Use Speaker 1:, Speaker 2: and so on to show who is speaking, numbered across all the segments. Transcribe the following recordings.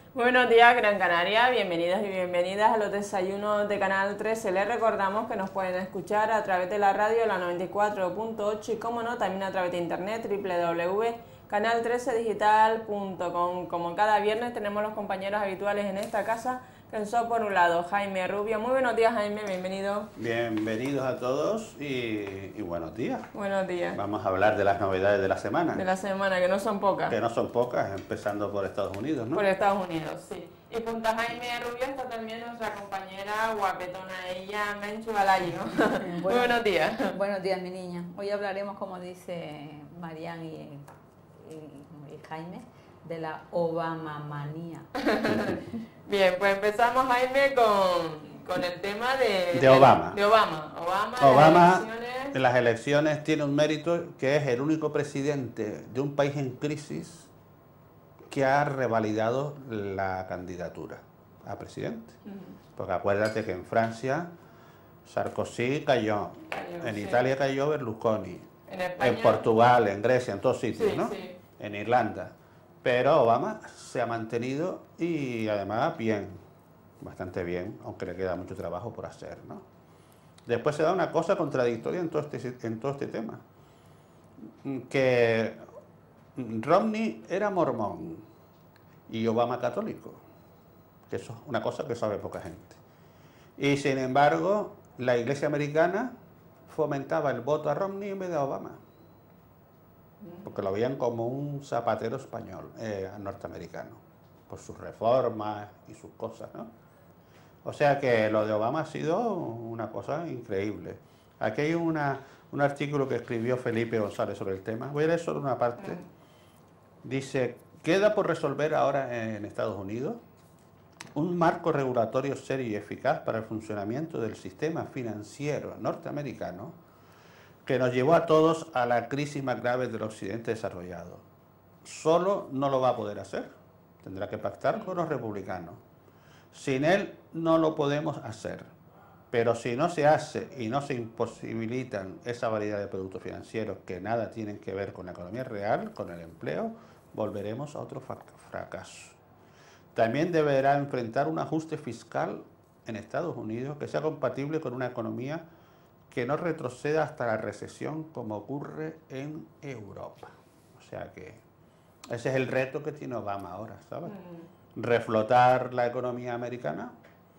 Speaker 1: Buenos días, Gran Canaria. Bienvenidos y bienvenidas a los desayunos de Canal 13. Les recordamos que nos pueden escuchar a través de la radio, la 94.8 y, como no, también a través de internet, www.canal13digital.com. Como cada viernes tenemos los compañeros habituales en esta casa, que son, por un lado, Jaime Rubio. Muy buenos días, Jaime, bienvenido.
Speaker 2: Bienvenidos a todos y buenos días.
Speaker 1: Buenos días.
Speaker 2: Vamos a hablar de las novedades de la semana.
Speaker 1: De la semana, que no son pocas.
Speaker 2: Que no son pocas, empezando por Estados Unidos, ¿no?
Speaker 1: Por Estados Unidos, sí. Y junto a Jaime Rubio está también nuestra compañera guapetona, ella, Menchu Balayo. Muy buenos días.
Speaker 3: Buenos días, mi niña. Hoy hablaremos, como dice Marian y Jaime, de la Obama-manía.
Speaker 1: Bien, pues empezamos, Jaime, con el tema de
Speaker 2: Obama.
Speaker 1: De Obama.
Speaker 2: Obama en las elecciones tiene un mérito, que es el único presidente de un país en crisis que ha revalidado la candidatura a presidente. Porque acuérdate que en Francia Sarkozy cayó, en Italia cayó Berlusconi, en Portugal, en Grecia, en todos sitios, ¿no?
Speaker 1: Sí.
Speaker 2: En Irlanda. Pero Obama se ha mantenido y además bien, bastante bien, aunque le queda mucho trabajo por hacer, ¿no? Después se da una cosa contradictoria en todo este tema, que Romney era mormón y Obama católico, que eso es una cosa que sabe poca gente. Y sin embargo, la Iglesia americana fomentaba el voto a Romney en vez de a Obama, porque lo veían como un zapatero español, norteamericano, por sus reformas y sus cosas, ¿no? O sea que lo de Obama ha sido una cosa increíble. Aquí hay un artículo que escribió Felipe González sobre el tema. Voy a leer solo una parte. Dice: queda por resolver ahora en Estados Unidos un marco regulatorio serio y eficaz para el funcionamiento del sistema financiero norteamericano, que nos llevó a todos a la crisis más grave del occidente desarrollado. Solo no lo va a poder hacer. Tendrá que pactar con los republicanos. Sin él no lo podemos hacer. Pero si no se hace y no se imposibilitan esa variedad de productos financieros que nada tienen que ver con la economía real, con el empleo, volveremos a otro fracaso. También deberá enfrentar un ajuste fiscal en Estados Unidos que sea compatible con una economía que no retroceda hasta la recesión como ocurre en Europa. O sea que ese es el reto que tiene Obama ahora, ¿sabes? Reflotar la economía americana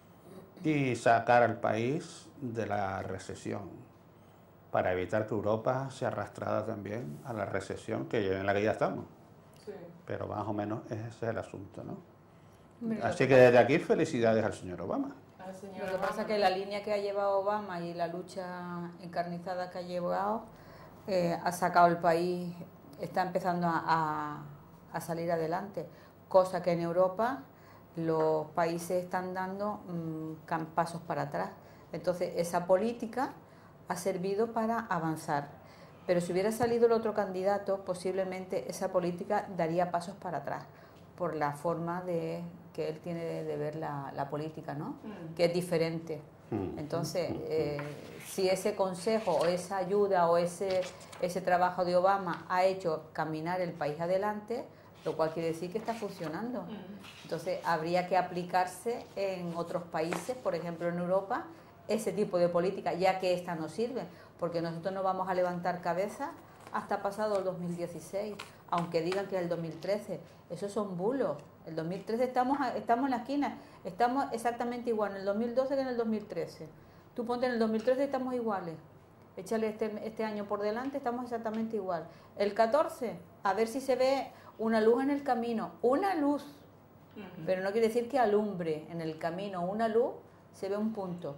Speaker 2: y sacar al país de la recesión, para evitar que Europa sea arrastrada también a la recesión en la que ya estamos. Sí. Pero más o menos ese es el asunto, ¿no? Así que desde aquí felicidades al señor Obama.
Speaker 3: Lo que pasa es que la línea que ha llevado Obama y la lucha encarnizada que ha llevado ha sacado el país, está empezando a salir adelante, cosa que en Europa los países están dando pasos para atrás. Entonces esa política ha servido para avanzar, pero si hubiera salido el otro candidato, posiblemente esa política daría pasos para atrás, por la forma que él tiene de ver la política, ¿no? Que es diferente. Entonces, si ese consejo o esa ayuda o ese trabajo de Obama ha hecho caminar el país adelante, lo cual quiere decir que está funcionando. Entonces, habría que aplicarse en otros países, por ejemplo en Europa, ese tipo de política, ya que esta no sirve, porque nosotros no vamos a levantar cabeza hasta pasado el 2016, aunque digan que es el 2013, esos son bulos. El 2013 estamos en la esquina, estamos exactamente igual en el 2012 que en el 2013. Tú ponte en el 2013 estamos iguales, échale este año por delante, estamos exactamente igual. El 14, a ver si se ve una luz en el camino, una luz, pero no quiere decir que alumbre en el camino una luz, se ve un punto.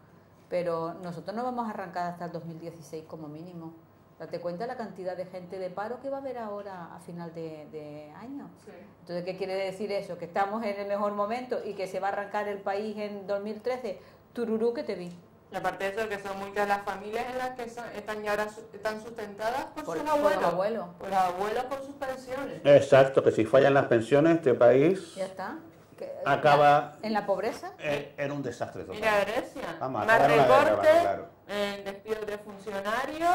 Speaker 3: Pero nosotros no vamos a arrancar hasta el 2016 como mínimo. Date cuenta la cantidad de gente de paro que va a haber ahora a final de año. Sí. Entonces, ¿qué quiere decir eso? Que estamos en el mejor momento y que se va a arrancar el país en 2013. Tururú que te vi.
Speaker 1: Y aparte de eso, que son muchas las familias en las que están sustentadas por sus abuelos. Por los abuelos, por sus pensiones.
Speaker 2: Exacto, que si fallan las pensiones, este país...
Speaker 3: Ya está.
Speaker 2: Acaba
Speaker 3: en la pobreza.
Speaker 2: En un desastre total.
Speaker 1: Mira Grecia,
Speaker 2: Vamos,
Speaker 1: más recortes,
Speaker 2: claro.
Speaker 1: Despidos de funcionarios,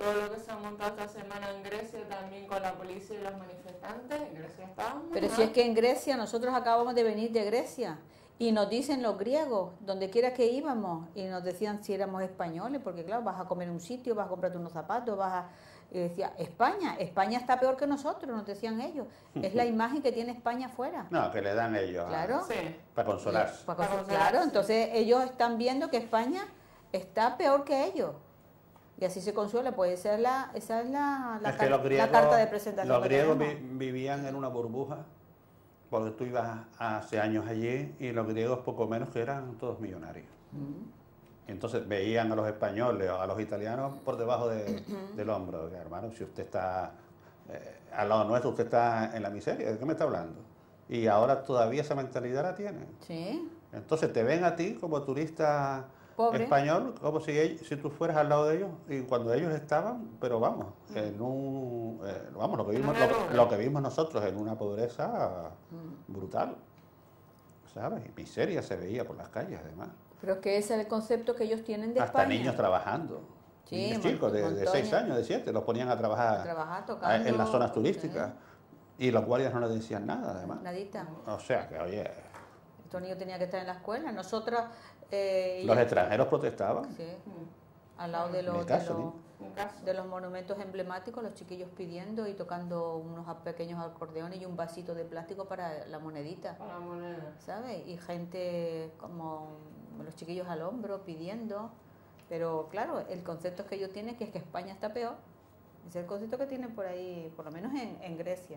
Speaker 1: todo lo que se ha montado esta semana en Grecia también con la policía y los manifestantes. En Grecia estábamos.
Speaker 3: Pero si es que en Grecia, nosotros acabamos de venir de Grecia y nos dicen los griegos, donde quiera que íbamos, y nos decían si éramos españoles, porque claro, vas a comer en un sitio, vas a comprarte unos zapatos, y decía, España está peor que nosotros, nos decían ellos. Es la imagen que tiene España afuera.
Speaker 2: No, que le dan ellos
Speaker 3: Claro.
Speaker 1: Sí.
Speaker 2: para consolarse.
Speaker 3: Claro, entonces ellos están viendo que España está peor que ellos. Y así se consuela, pues esa es la
Speaker 2: Es que
Speaker 3: la carta de presentación.
Speaker 2: los
Speaker 3: que
Speaker 2: griegos
Speaker 3: tenemos.
Speaker 2: vivían en una burbuja, porque tú ibas hace años allí y los griegos poco menos que eran todos millonarios. Entonces veían a los españoles o a los italianos por debajo del hombro. Oiga, hermano, si usted está al lado nuestro, usted está en la miseria, ¿de qué me está hablando? Y ahora todavía esa mentalidad la tienen.
Speaker 3: Sí.
Speaker 2: Entonces te ven a ti como turista
Speaker 3: Pobre.
Speaker 2: español, como si tú fueras al lado de ellos, y cuando ellos estaban, pero vamos, en un, vamos, lo que vimos nosotros en una pobreza brutal, ¿sabes? Y miseria se veía por las calles, además.
Speaker 3: Pero es que ese es el concepto que ellos tienen de
Speaker 2: Hasta
Speaker 3: España.
Speaker 2: niños trabajando.
Speaker 3: Sí,
Speaker 2: Niños chicos de
Speaker 3: montones.
Speaker 2: 6 años, de 7, los ponían a trabajar
Speaker 3: Tocando.
Speaker 2: en las zonas turísticas. Y los guardias no les decían nada, además.
Speaker 3: Nadita.
Speaker 2: O sea que, oye,
Speaker 3: Estos niños tenían que estar en la escuela. Nosotros...
Speaker 2: los extranjeros protestaban.
Speaker 3: Sí, al lado de
Speaker 2: Ni
Speaker 3: los,
Speaker 2: caso,
Speaker 3: de los monumentos emblemáticos, los chiquillos pidiendo y tocando unos pequeños acordeones y un vasito de plástico para la monedita,
Speaker 1: Para la moneda.
Speaker 3: ¿sabes? Y gente como los chiquillos al hombro pidiendo, pero claro, el concepto que ellos tienen que es que España está peor, es el concepto que tienen por ahí, por lo menos en Grecia.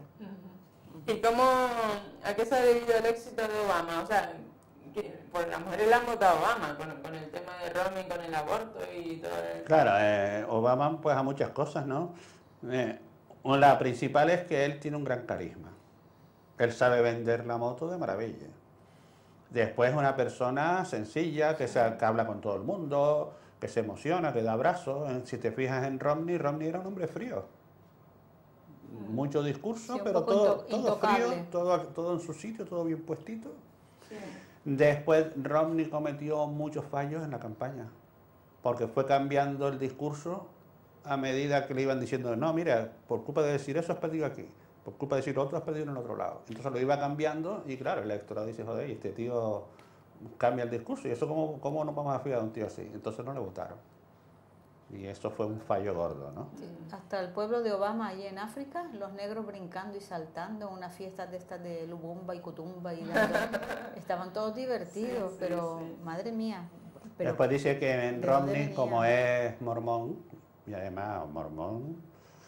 Speaker 1: ¿Y cómo, a qué se ha debido el éxito de Obama? O sea, pues las mujeres le han votado a Obama con el tema de Romney, con el aborto y todo eso.
Speaker 2: Claro, Obama pues a muchas cosas, ¿no? La principal es que él tiene un gran carisma. Él sabe vender la moto de maravilla. Después es una persona sencilla, que habla con todo el mundo, que se emociona, que da abrazos. Si te fijas en Romney, Romney era un hombre frío. Mucho discurso,
Speaker 3: Sí,
Speaker 2: pero
Speaker 3: poco
Speaker 2: todo
Speaker 3: intocable.
Speaker 2: frío, todo en su sitio, todo bien puestito.
Speaker 1: Sí.
Speaker 2: Después Romney cometió muchos fallos en la campaña, porque fue cambiando el discurso a medida que le iban diciendo, no, mira, por culpa de decir eso has perdido aquí, por culpa de decir lo otro has perdido en el otro lado. Entonces lo iba cambiando y claro, el electorado dice, joder, y este tío cambia el discurso, y eso cómo nos vamos a fiar de un tío así. Entonces no le votaron. Y eso fue un fallo gordo, ¿no?
Speaker 3: Sí, hasta el pueblo de Obama, allí en África, los negros brincando y saltando, unas fiestas de estas de Lubumba y Kutumba, y estaban todos divertidos,
Speaker 1: Sí,
Speaker 3: pero
Speaker 1: sí.
Speaker 3: madre mía. Pero,
Speaker 2: Después dice que en
Speaker 3: ¿de dónde
Speaker 2: Romney,
Speaker 3: venía?
Speaker 2: como es mormón, y además mormón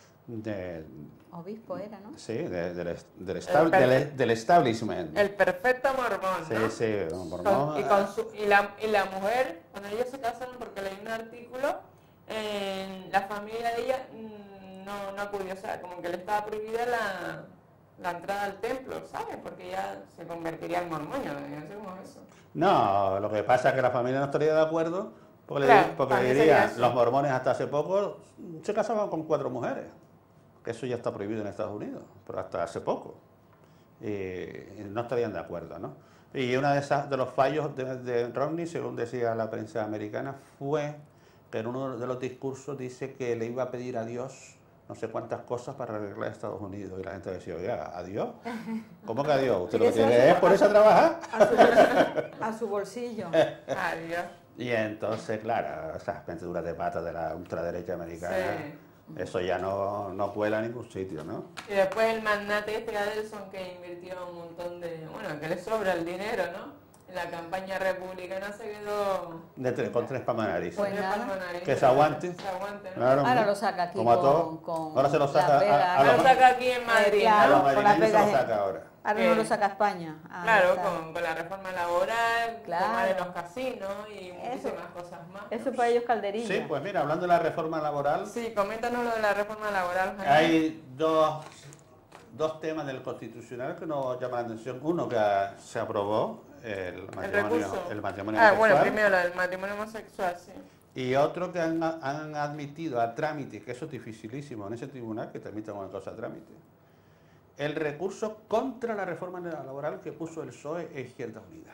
Speaker 3: obispo era, ¿no?
Speaker 2: sí, del establishment.
Speaker 1: El perfecto mormón, ¿no?
Speaker 2: Sí, sí, un mormón.
Speaker 1: Y la mujer, cuando ellos se casaron, porque leí un artículo, la familia de ella no acudió, o sea, como que le estaba prohibida la entrada al templo, ¿sabes? Porque ella se convertiría en mormón, yo no sé cómo es eso.
Speaker 2: No, lo que pasa es que la familia no estaría de acuerdo, porque,
Speaker 1: Claro,
Speaker 2: porque
Speaker 1: también
Speaker 2: dirían,
Speaker 1: sería eso.
Speaker 2: los mormones hasta hace poco se casaban con 4 mujeres, que eso ya está prohibido en Estados Unidos, pero hasta hace poco. Y no estarían de acuerdo, ¿no? Y uno de los fallos de Romney, según decía la prensa americana, fue que en uno de los discursos dice que le iba a pedir a Dios no sé cuántas cosas para arreglar Estados Unidos. Y la gente decía, oiga, ¿a Dios? ¿Cómo que a Dios? ¿Usted lo que quiere es por eso trabajar?
Speaker 3: A su bolsillo.
Speaker 1: Adiós.
Speaker 2: Y entonces, claro, esas pensaduras de patas de la ultraderecha americana, eso ya no cuela en ningún sitio, ¿no?
Speaker 1: Y después el magnate este Adelson, que invirtió un montón de... Bueno, que le sobra el dinero, ¿no? En la campaña republicana se quedó...
Speaker 2: Con 3 palmas de nariz.
Speaker 3: Pues
Speaker 1: tres
Speaker 3: nada.
Speaker 1: palmas de nariz.
Speaker 2: Que se aguante.
Speaker 1: Se aguante, ¿no?
Speaker 2: Claro,
Speaker 3: Ahora lo saca aquí
Speaker 2: como a todos.
Speaker 3: con
Speaker 2: Ahora se lo saca
Speaker 3: Las Vegas.
Speaker 2: a
Speaker 1: Ahora
Speaker 2: los,
Speaker 1: lo saca aquí en Madrid,
Speaker 3: claro,
Speaker 2: a
Speaker 1: ¿no?
Speaker 2: los
Speaker 3: con Las
Speaker 2: madrileños se lo
Speaker 3: Vegas.
Speaker 2: saca ahora.
Speaker 3: Ahora no lo saca España. Ah,
Speaker 1: Claro,
Speaker 3: está.
Speaker 1: con la reforma laboral,
Speaker 3: Claro.
Speaker 1: tomar en los casinos y muchísimas cosas más.
Speaker 3: Eso para ellos calderilla.
Speaker 2: Sí, pues mira, hablando de la reforma laboral,
Speaker 1: Sí, coméntanos lo de la reforma laboral, Jaime.
Speaker 2: hay dos temas del Constitucional que nos llaman la atención. Uno, que se aprobó el
Speaker 1: recurso.
Speaker 2: matrimonio
Speaker 1: Bueno,
Speaker 2: homosexual,
Speaker 1: primero lo del matrimonio homosexual, sí.
Speaker 2: y otro que han admitido a trámite, que eso es dificilísimo en ese tribunal, que tramita una cosa a trámite, el recurso contra la reforma laboral que puso el PSOE e Izquierda Unida.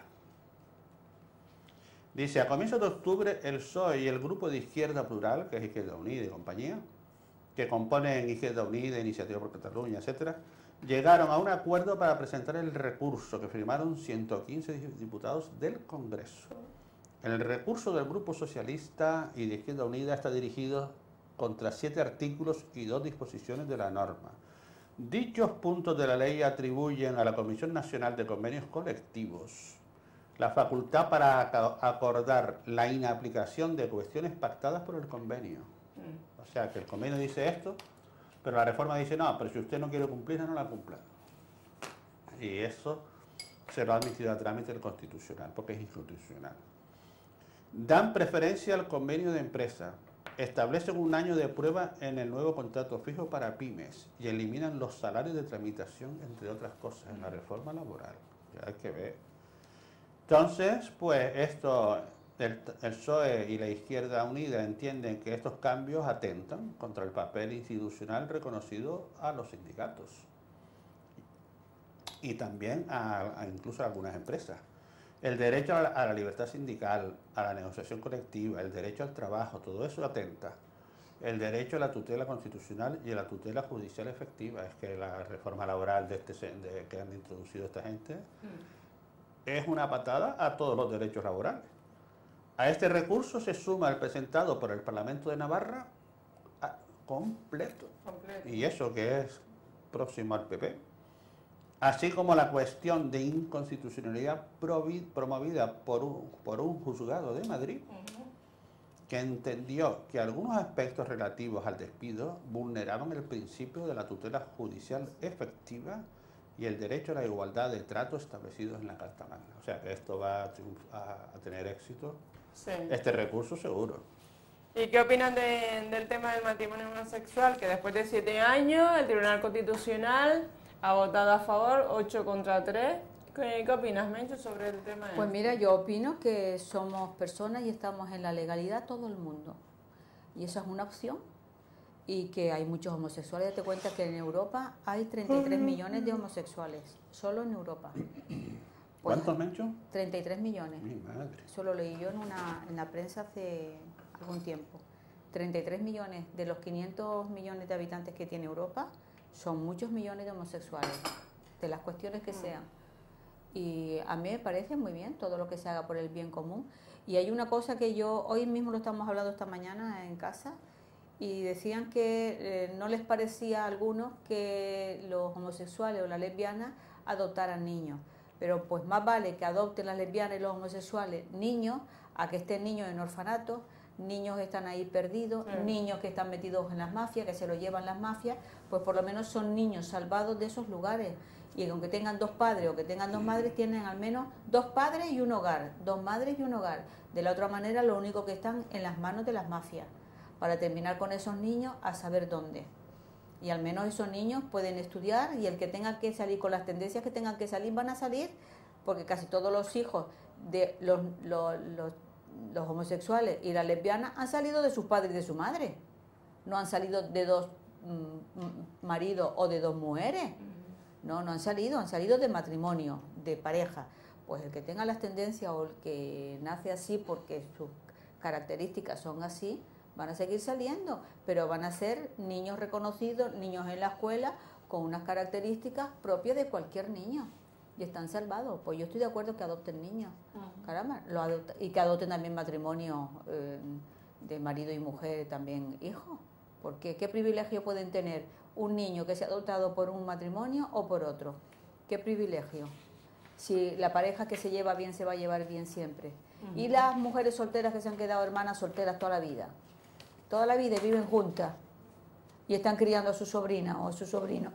Speaker 2: Dice, a comienzos de octubre el PSOE y el grupo de Izquierda Plural, que es Izquierda Unida y compañía, que componen Izquierda Unida, Iniciativa por Cataluña, etcétera, llegaron a un acuerdo para presentar el recurso que firmaron 115 diputados del Congreso. El recurso del Grupo Socialista y de Izquierda Unida está dirigido contra 7 artículos y 2 disposiciones de la norma. Dichos puntos de la ley atribuyen a la Comisión Nacional de Convenios Colectivos la facultad para acordar la inaplicación de cuestiones pactadas por el convenio. O sea, que el convenio dice esto, pero la reforma dice no, pero si usted no quiere cumplirla, no la cumpla. Y eso se lo ha admitido a trámite el Constitucional, porque es inconstitucional. Dan preferencia al convenio de empresa, establecen un año de prueba en el nuevo contrato fijo para pymes y eliminan los salarios de tramitación, entre otras cosas, en la reforma laboral. Ya hay que ver. Entonces, pues esto, el PSOE y la Izquierda Unida entienden que estos cambios atentan contra el papel institucional reconocido a los sindicatos y también incluso a algunas empresas. El derecho a la libertad sindical, a la negociación colectiva, el derecho al trabajo, todo eso atenta. El derecho a la tutela constitucional y a la tutela judicial efectiva. Es que la reforma laboral que han introducido esta gente es una patada a todos los derechos laborales. A este recurso se suma el presentado por el Parlamento de Navarra completo. Y eso que es próximo al PP. Así como la cuestión de inconstitucionalidad promovida por un juzgado de Madrid, que entendió que algunos aspectos relativos al despido vulneraban el principio de la tutela judicial efectiva y el derecho a la igualdad de trato establecidos en la Carta Magna. O sea que esto va a tener éxito, sí. Este recurso seguro.
Speaker 1: ¿Y qué opinan del tema del matrimonio homosexual? Que después de 7 años el Tribunal Constitucional ha votado a favor, 8 contra 3. ¿Qué opinas, Mencho, sobre el tema?
Speaker 3: Pues mira, yo opino que somos personas y estamos en la legalidad todo el mundo. Y esa es una opción. Y que hay muchos homosexuales. Date cuenta que en Europa hay 33 millones de homosexuales, solo en Europa. Pues,
Speaker 2: ¿cuántos, Mencho?
Speaker 3: 33 millones.
Speaker 2: Mi madre.
Speaker 3: Eso lo leí yo en la prensa hace algún tiempo. 33 millones de los 500 millones de habitantes que tiene Europa, son muchos millones de homosexuales, de las cuestiones que sean. Y a mí me parece muy bien todo lo que se haga por el bien común. Y hay una cosa que hoy mismo lo estamos hablando esta mañana en casa, y decían que no les parecía a algunos que los homosexuales o las lesbianas adoptaran niños. Pero pues más vale que adopten las lesbianas y los homosexuales niños a que estén niños en orfanatos, niños que están ahí perdidos, niños que están metidos en las mafias, que se lo llevan las mafias, pues por lo menos son niños salvados de esos lugares. Y aunque tengan 2 padres o que tengan 2 madres, tienen al menos 2 padres y un hogar, 2 madres y un hogar. De la otra manera, lo único que están en las manos de las mafias, para terminar con esos niños a saber dónde. Y al menos esos niños pueden estudiar, y el que tenga que salir con las tendencias que tengan que salir, van a salir, porque casi todos los hijos de los homosexuales y las lesbianas han salido de sus padres y de su madre. No han salido de 2 maridos o de 2 mujeres. No han salido de matrimonio, de pareja. Pues el que tenga las tendencias o el que nace así porque sus características son así, van a seguir saliendo, pero van a ser niños reconocidos, niños en la escuela, con unas características propias de cualquier niño. Y están salvados. Pues yo estoy de acuerdo que adopten niños. Caramba, y que adopten también matrimonio de marido y mujer, también hijos. Porque ¿qué privilegio pueden tener un niño que se ha adoptado por un matrimonio o por otro? ¿Qué privilegio? Si la pareja que se lleva bien se va a llevar bien siempre. Y las mujeres solteras que se han quedado hermanas solteras toda la vida y viven juntas y están criando a su sobrina o a su sobrino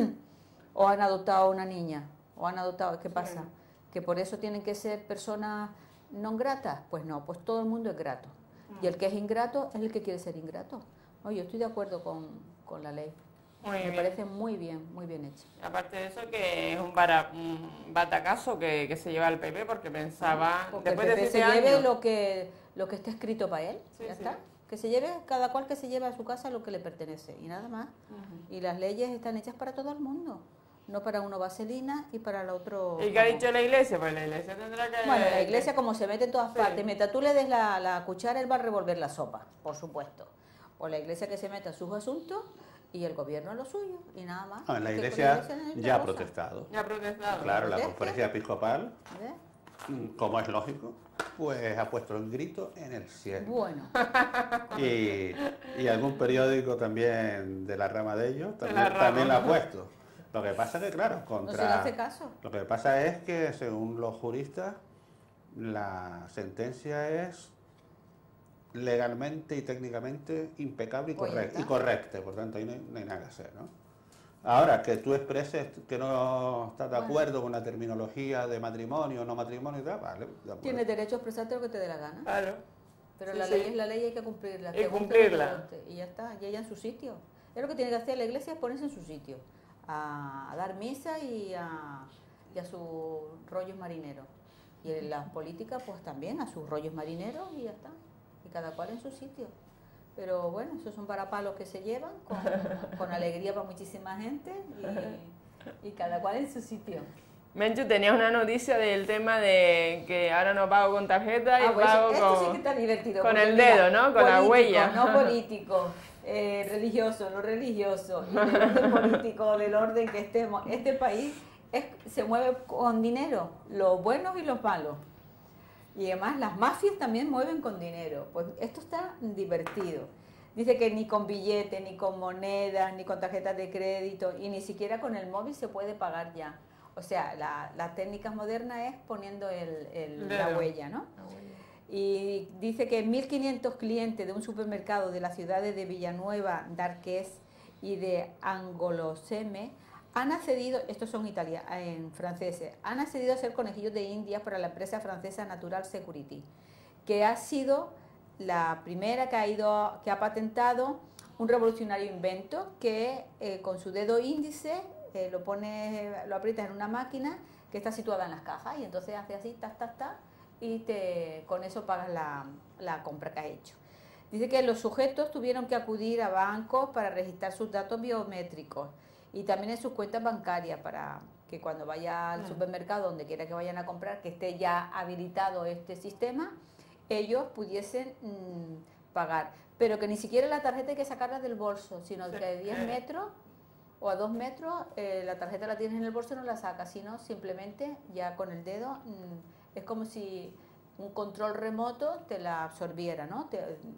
Speaker 3: o han adoptado a una niña o han adoptado, ¿qué pasa? ¿Que por eso tienen que ser personas no gratas? Pues no, pues todo el mundo es grato. Y el que es ingrato es el que quiere ser ingrato. No, yo estoy de acuerdo con la ley. Me parece muy bien hecho.
Speaker 1: Aparte de eso, que es un batacazo que se lleva el PP, porque pensaba...
Speaker 3: Porque después el PP se lleve lo que está escrito para él, ya está. Que se lleve, cada cual que se lleve a su casa lo que le pertenece, y nada más. Y las leyes están hechas para todo el mundo, no para uno vaselina y para el otro...
Speaker 1: ¿Y qué ha dicho la Iglesia? Pues la Iglesia tendrá que...
Speaker 3: Bueno, la Iglesia como se mete en todas partes, mientras tú le des la cuchara, él va a revolver la sopa, por supuesto. O la Iglesia que se meta en sus asuntos y el gobierno en lo suyo, y nada más.
Speaker 2: No, la
Speaker 3: Que
Speaker 2: Iglesia
Speaker 3: con la Iglesia
Speaker 2: ya ha
Speaker 3: cosa.
Speaker 2: protestado.
Speaker 1: Ya ha protestado.
Speaker 2: Claro, la
Speaker 3: ¿Protesta?
Speaker 2: conferencia episcopal,
Speaker 3: ¿Ves?
Speaker 2: como es lógico, pues ha puesto el grito en el cielo.
Speaker 3: Bueno,
Speaker 2: Y algún periódico también de la rama de ellos
Speaker 1: De la
Speaker 2: también lo
Speaker 1: rama.
Speaker 2: ha puesto. Lo que pasa es que, claro,
Speaker 3: no se le hace caso.
Speaker 2: Lo que pasa es que, según los juristas, la sentencia es legalmente y técnicamente impecable
Speaker 3: Pues ya está.
Speaker 2: y correcta. Por tanto, ahí no hay nada que hacer, ¿no? Ahora, que tú expreses que no estás de
Speaker 3: Bueno.
Speaker 2: acuerdo con la terminología de matrimonio o no matrimonio y tal, vale, de acuerdo.
Speaker 3: Tienes derecho a expresarte lo que te dé la gana.
Speaker 1: Claro.
Speaker 3: Pero
Speaker 1: Sí,
Speaker 3: la
Speaker 1: sí.
Speaker 3: ley es la ley y hay que cumplirla.
Speaker 1: Y
Speaker 3: te guste o no te
Speaker 1: cumplirla.
Speaker 3: guste, y ya está, y ella en su sitio. Es lo que tiene que hacer la Iglesia, es ponerse en su sitio. A dar misa y a sus rollos marineros. Y en las políticas, pues también a sus rollos marineros y ya está. Y cada cual en su sitio. Pero bueno, esos son parapalos que se llevan con alegría para muchísima gente y cada cual en su sitio.
Speaker 1: Menchu, tenías una noticia del tema de que ahora no pago con tarjeta y
Speaker 3: Pues
Speaker 1: pago
Speaker 3: esto sí
Speaker 1: con...
Speaker 3: que está divertido.
Speaker 1: con
Speaker 3: porque
Speaker 1: el
Speaker 3: mira,
Speaker 1: dedo, ¿no? Con la
Speaker 3: político,
Speaker 1: huella.
Speaker 3: No político, religioso, no religioso, y del orden político, del orden que estemos. Este país se mueve con dinero, los buenos y los malos. Y además las mafias también mueven con dinero. Pues esto está divertido. Dice que ni con billetes, ni con monedas, ni con tarjetas de crédito, y ni siquiera con el móvil se puede pagar ya. O sea, las técnicas modernas es poniendo la huella, ¿no? Y dice que 1.500 clientes de un supermercado de las ciudades de Villanueva d'Arqués y de Angoloseme han accedido, estos son en franceses, han accedido a ser conejillos de Indias para la empresa francesa Natural Security, que ha sido la primera que ha patentado un revolucionario invento que con su dedo índice lo aprietas en una máquina que está situada en las cajas y entonces hace así, y con eso pagas la compra que has hecho. Dice que los sujetos tuvieron que acudir a bancos para registrar sus datos biométricos y también en sus cuentas bancarias para que cuando vaya al supermercado, donde quiera que vayan a comprar, que esté ya habilitado este sistema, ellos pudiesen pagar. Pero que ni siquiera la tarjeta hay que sacarla del bolso, sino que a 10 metros o a 2 metros la tarjeta la tienes en el bolso y no la sacas, sino simplemente ya con el dedo es como si un control remoto te la absorbiera, ¿no?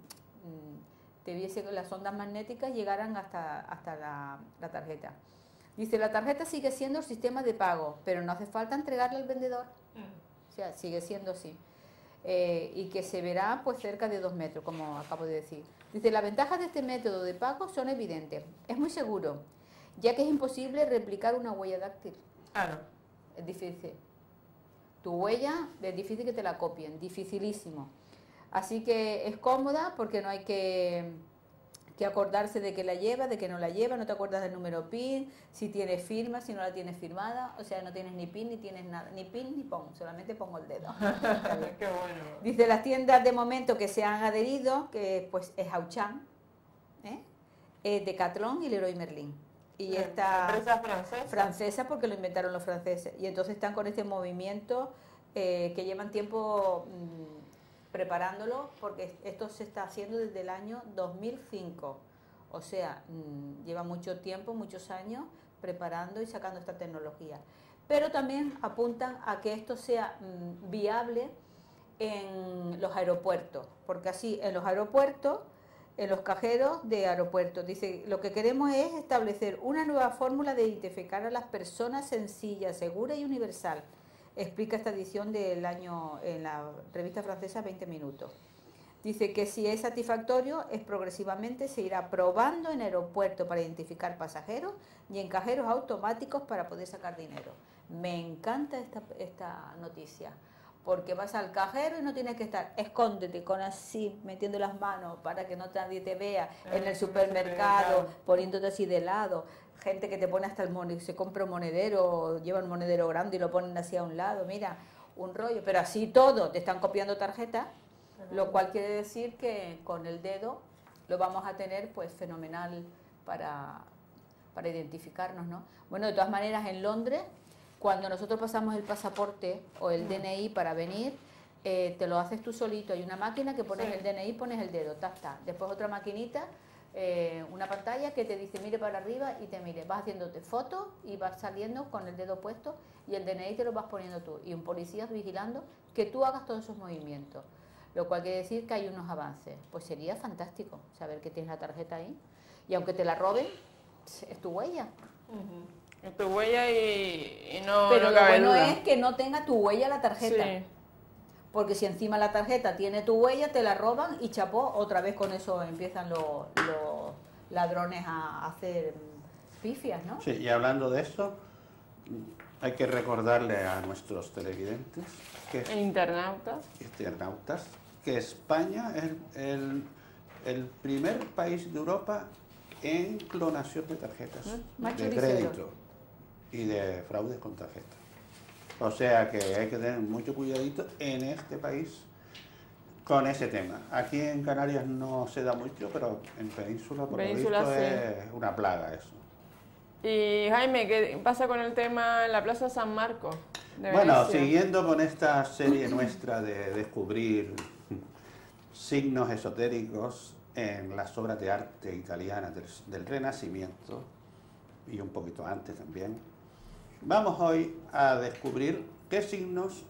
Speaker 3: Te viese que las ondas magnéticas llegaran hasta la tarjeta. Dice, la tarjeta sigue siendo el sistema de pago, pero no hace falta entregarla al vendedor. O sea, sigue siendo así. Y que se verá pues cerca de 2 metros, como acabo de decir. Dice, las ventajas de este método de pago son evidentes. Es muy seguro, ya que es imposible replicar una huella dáctil.
Speaker 1: Claro.
Speaker 3: Es difícil. Tu huella es difícil que te la copien, dificilísimo. Así que es cómoda porque no hay que acordarse de que la lleva, de que no la lleva, no te acuerdas del número PIN, si tienes firma, si no la tienes firmada, o sea, no tienes ni PIN ni tienes nada, ni PIN ni PON, solamente pongo el dedo.
Speaker 1: Qué bueno.
Speaker 3: Dice, las tiendas de momento que se han adherido, que pues es Auchan, Decathlon y Leroy Merlin. Y esta
Speaker 1: empresa francesa.
Speaker 3: Francesa porque lo inventaron los franceses. Y entonces están con este movimiento que llevan tiempo preparándolo porque esto se está haciendo desde el año 2005. O sea, lleva mucho tiempo, muchos años preparando y sacando esta tecnología. Pero también apuntan a que esto sea viable en los aeropuertos, porque así en los aeropuertos, en los cajeros de aeropuertos, dice, lo que queremos es establecer una nueva fórmula de identificar a las personas sencilla, segura y universal, explica esta edición del año en la revista francesa 20 minutos. Dice que si es satisfactorio, progresivamente se irá probando en aeropuertos para identificar pasajeros y en cajeros automáticos para poder sacar dinero. Me encanta esta noticia, porque vas al cajero y no tienes que estar, escóndete con así, metiendo las manos para que nadie te vea, en el supermercado, poniéndote así de lado. Gente que te pone hasta el monedero, se compra un monedero, lleva un monedero grande y lo ponen así a un lado, mira, un rollo, pero así todo, te están copiando tarjetas, lo cual quiere decir que con el dedo lo vamos a tener pues fenomenal para identificarnos, ¿no? Bueno, de todas maneras en Londres, cuando nosotros pasamos el pasaporte o el DNI para venir, te lo haces tú solito, hay una máquina que pones el DNI, pones el dedo, después otra maquinita una pantalla que te dice mire para arriba y te mire. Vas haciéndote fotos y vas saliendo con el dedo puesto y el DNI te lo vas poniendo tú. Y un policía vigilando que tú hagas todos esos movimientos. Lo cual quiere decir que hay unos avances. Pues sería fantástico saber que tienes la tarjeta ahí. Y aunque te la roben, es tu huella.
Speaker 1: Es tu huella y no.
Speaker 3: Pero
Speaker 1: no
Speaker 3: lo
Speaker 1: cabe
Speaker 3: bueno
Speaker 1: duda.
Speaker 3: es que no tenga tu huella la tarjeta.
Speaker 1: Sí.
Speaker 3: Porque si encima la tarjeta tiene tu huella, te la roban y chapó, otra vez con eso empiezan los ladrones a hacer pifias, ¿no?
Speaker 2: Sí, y hablando de eso, hay que recordarle a nuestros televidentes que internautas, que España es el primer país de Europa en clonación de tarjetas de crédito y de fraudes con tarjetas. O sea que hay que tener mucho cuidadito en este país con ese tema. Aquí en Canarias no se da mucho, pero en Península, por lo visto,
Speaker 1: sí.
Speaker 2: es una plaga eso.
Speaker 1: Y Jaime, ¿qué pasa con el tema en la Plaza San Marcos de
Speaker 2: Bueno,
Speaker 1: Venecia?
Speaker 2: siguiendo con esta serie nuestra de descubrir signos esotéricos en las obras de arte italianas del Renacimiento, y un poquito antes también, vamos hoy a descubrir qué signos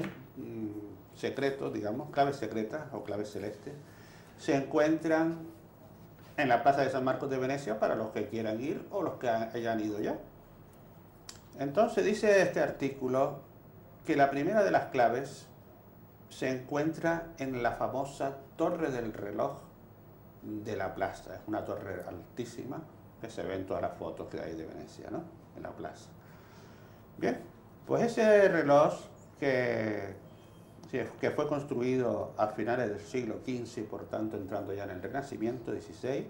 Speaker 2: secretos, digamos, claves secretas o claves celestes, se encuentran en la Plaza de San Marcos de Venecia para los que quieran ir o los que hayan ido ya. Entonces dice este artículo que la primera de las claves se encuentra en la famosa Torre del Reloj de la plaza. Es una torre altísima que se ve en todas las fotos que hay de Venecia, ¿no? En la plaza. Bien, pues ese reloj que fue construido a finales del siglo XV, por tanto entrando ya en el Renacimiento XVI,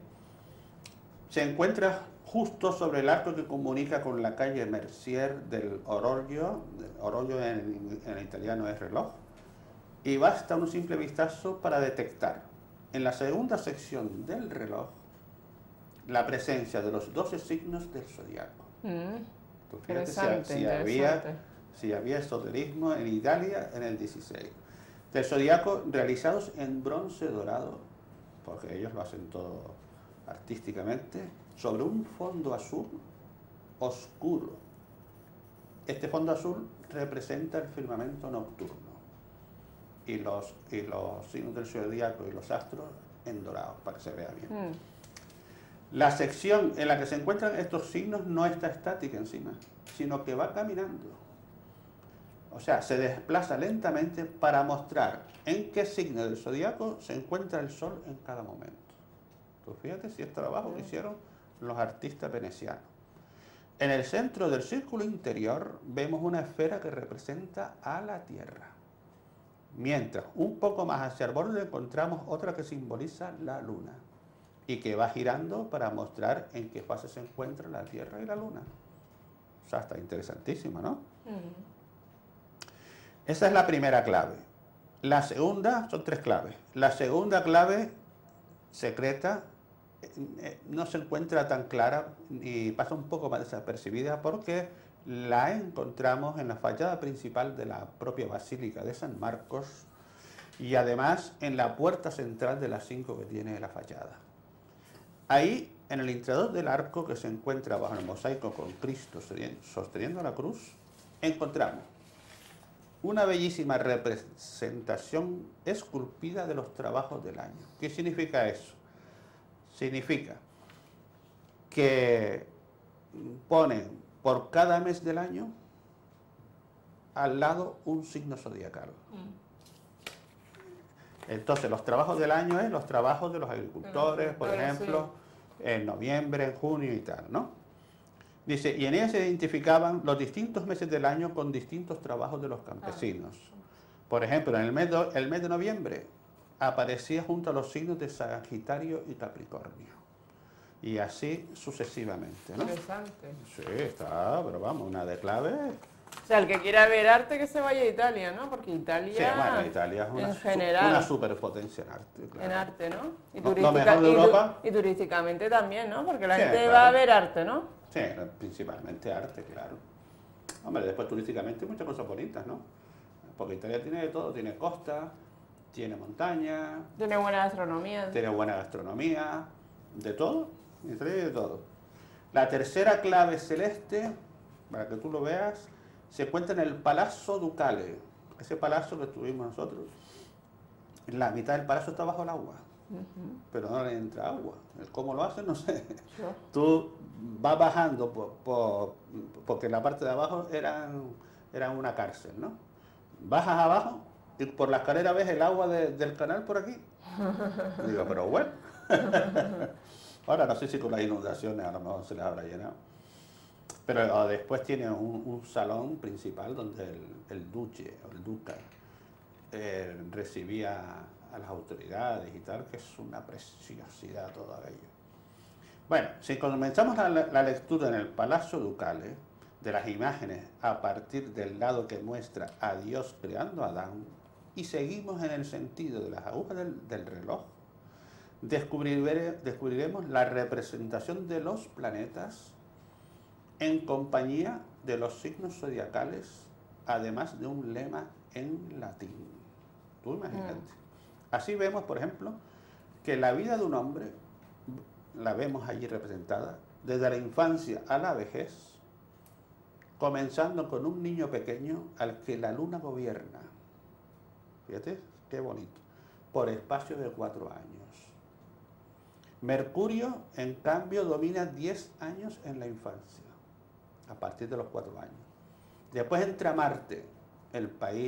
Speaker 2: se encuentra justo sobre el arco que comunica con la calle Mercier del Oroglio. Oroglio en italiano es reloj, y basta un simple vistazo para detectar en la segunda sección del reloj la presencia de los 12 signos del zodiaco. Pues fíjate si había esoterismo en Italia en el 16. Del zodiaco realizados en bronce dorado, porque ellos lo hacen todo artísticamente, sobre un fondo azul oscuro. Este fondo azul representa el firmamento nocturno y los signos del zodiaco y los astros en dorado, para que se vea bien. La sección en la que se encuentran estos signos no está estática encima, sino que va caminando. O sea, se desplaza lentamente para mostrar en qué signo del zodiaco se encuentra el sol en cada momento. Pues fíjate si es trabajo que hicieron los artistas venecianos. En el centro del círculo interior vemos una esfera que representa a la Tierra. Mientras un poco más hacia el borde encontramos otra que simboliza la Luna y que va girando para mostrar en qué fase se encuentran la Tierra y la Luna. O sea, está interesantísima, ¿no? Esa es la primera clave. La segunda, son 3 claves. La segunda clave secreta no se encuentra tan clara y pasa un poco más desapercibida porque la encontramos en la fachada principal de la propia Basílica de San Marcos y además en la puerta central de las 5 que tiene la fachada. Ahí, en el interior del arco que se encuentra bajo el mosaico con Cristo sosteniendo la cruz, encontramos una bellísima representación esculpida de los trabajos del año. ¿Qué significa eso? Significa que ponen por cada mes del año al lado un signo zodiacal. Entonces, los trabajos del año es los trabajos de los agricultores, por ejemplo, en noviembre, en junio y tal, ¿no? Dice, y en ella se identificaban los distintos meses del año con distintos trabajos de los campesinos. Por ejemplo, en el mes de noviembre aparecía junto a los signos de Sagitario y Capricornio. Y así sucesivamente, ¿no?
Speaker 1: Interesante.
Speaker 2: Sí, está, pero vamos, una de clave.
Speaker 1: O sea, el que quiera ver arte que se vaya a Italia, ¿no? Porque Italia,
Speaker 2: Sí, bueno, Italia es una superpotencia en arte, claro.
Speaker 1: En arte, ¿no? Y
Speaker 2: Lo mejor de Europa.
Speaker 1: Y turísticamente también, ¿no? Porque la
Speaker 2: Sí,
Speaker 1: gente
Speaker 2: claro.
Speaker 1: va a ver arte, ¿no?
Speaker 2: Sí, principalmente arte, claro. Hombre, después turísticamente muchas cosas bonitas, ¿no? Porque Italia tiene de todo, tiene costa, tiene montaña,
Speaker 1: Tiene buena gastronomía.
Speaker 2: tiene buena gastronomía, De todo, en Italia de todo. La tercera clave celeste, para que tú lo veas, se encuentra en el Palazzo Ducale. Ese palacio que tuvimos nosotros. La mitad del palacio está bajo el agua, pero no le entra agua. ¿Cómo lo hacen? No sé.
Speaker 1: Yo.
Speaker 2: Tú vas bajando porque la parte de abajo era una cárcel, ¿no? Bajas abajo y por la escalera ves el agua del canal por aquí. Digo, pero bueno. Ahora no sé si con las inundaciones a lo mejor se les habrá llenado. Pero después tiene un salón principal donde el duque o el duca recibía a las autoridades y tal, que es una preciosidad todo aquello. Bueno, si comenzamos la lectura en el Palazzo Ducale de las imágenes a partir del lado que muestra a Dios creando a Adán y seguimos en el sentido de las agujas del reloj, descubriremos la representación de los planetas en compañía de los signos zodiacales, además de un lema en latín. Tú imagínate. Así vemos, por ejemplo, que la vida de un hombre la vemos allí representada desde la infancia a la vejez, comenzando con un niño pequeño al que la luna gobierna. Fíjate, qué bonito. Por espacio de 4 años. Mercurio, en cambio, domina 10 años en la infancia, a partir de los 4 años. Después entra Marte, el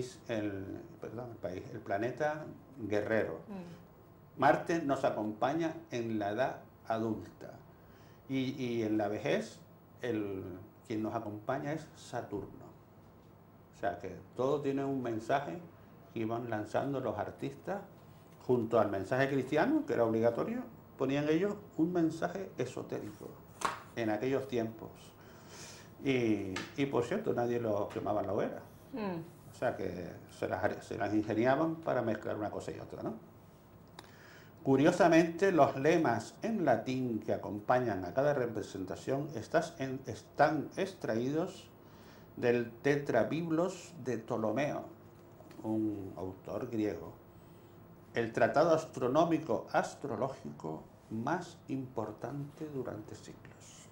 Speaker 2: planeta guerrero. Marte nos acompaña en la edad adulta y en la vejez quien nos acompaña es Saturno. O sea que todo tiene un mensaje que iban lanzando los artistas junto al mensaje cristiano, que era obligatorio, ponían ellos un mensaje esotérico en aquellos tiempos. Y por cierto, nadie lo quemaba en la hoguera. O sea que se las ingeniaban para mezclar una cosa y otra, ¿no? Curiosamente, los lemas en latín que acompañan a cada representación están extraídos del Tetrabiblos de Ptolomeo, un autor griego, el tratado astronómico astrológico más importante durante siglos.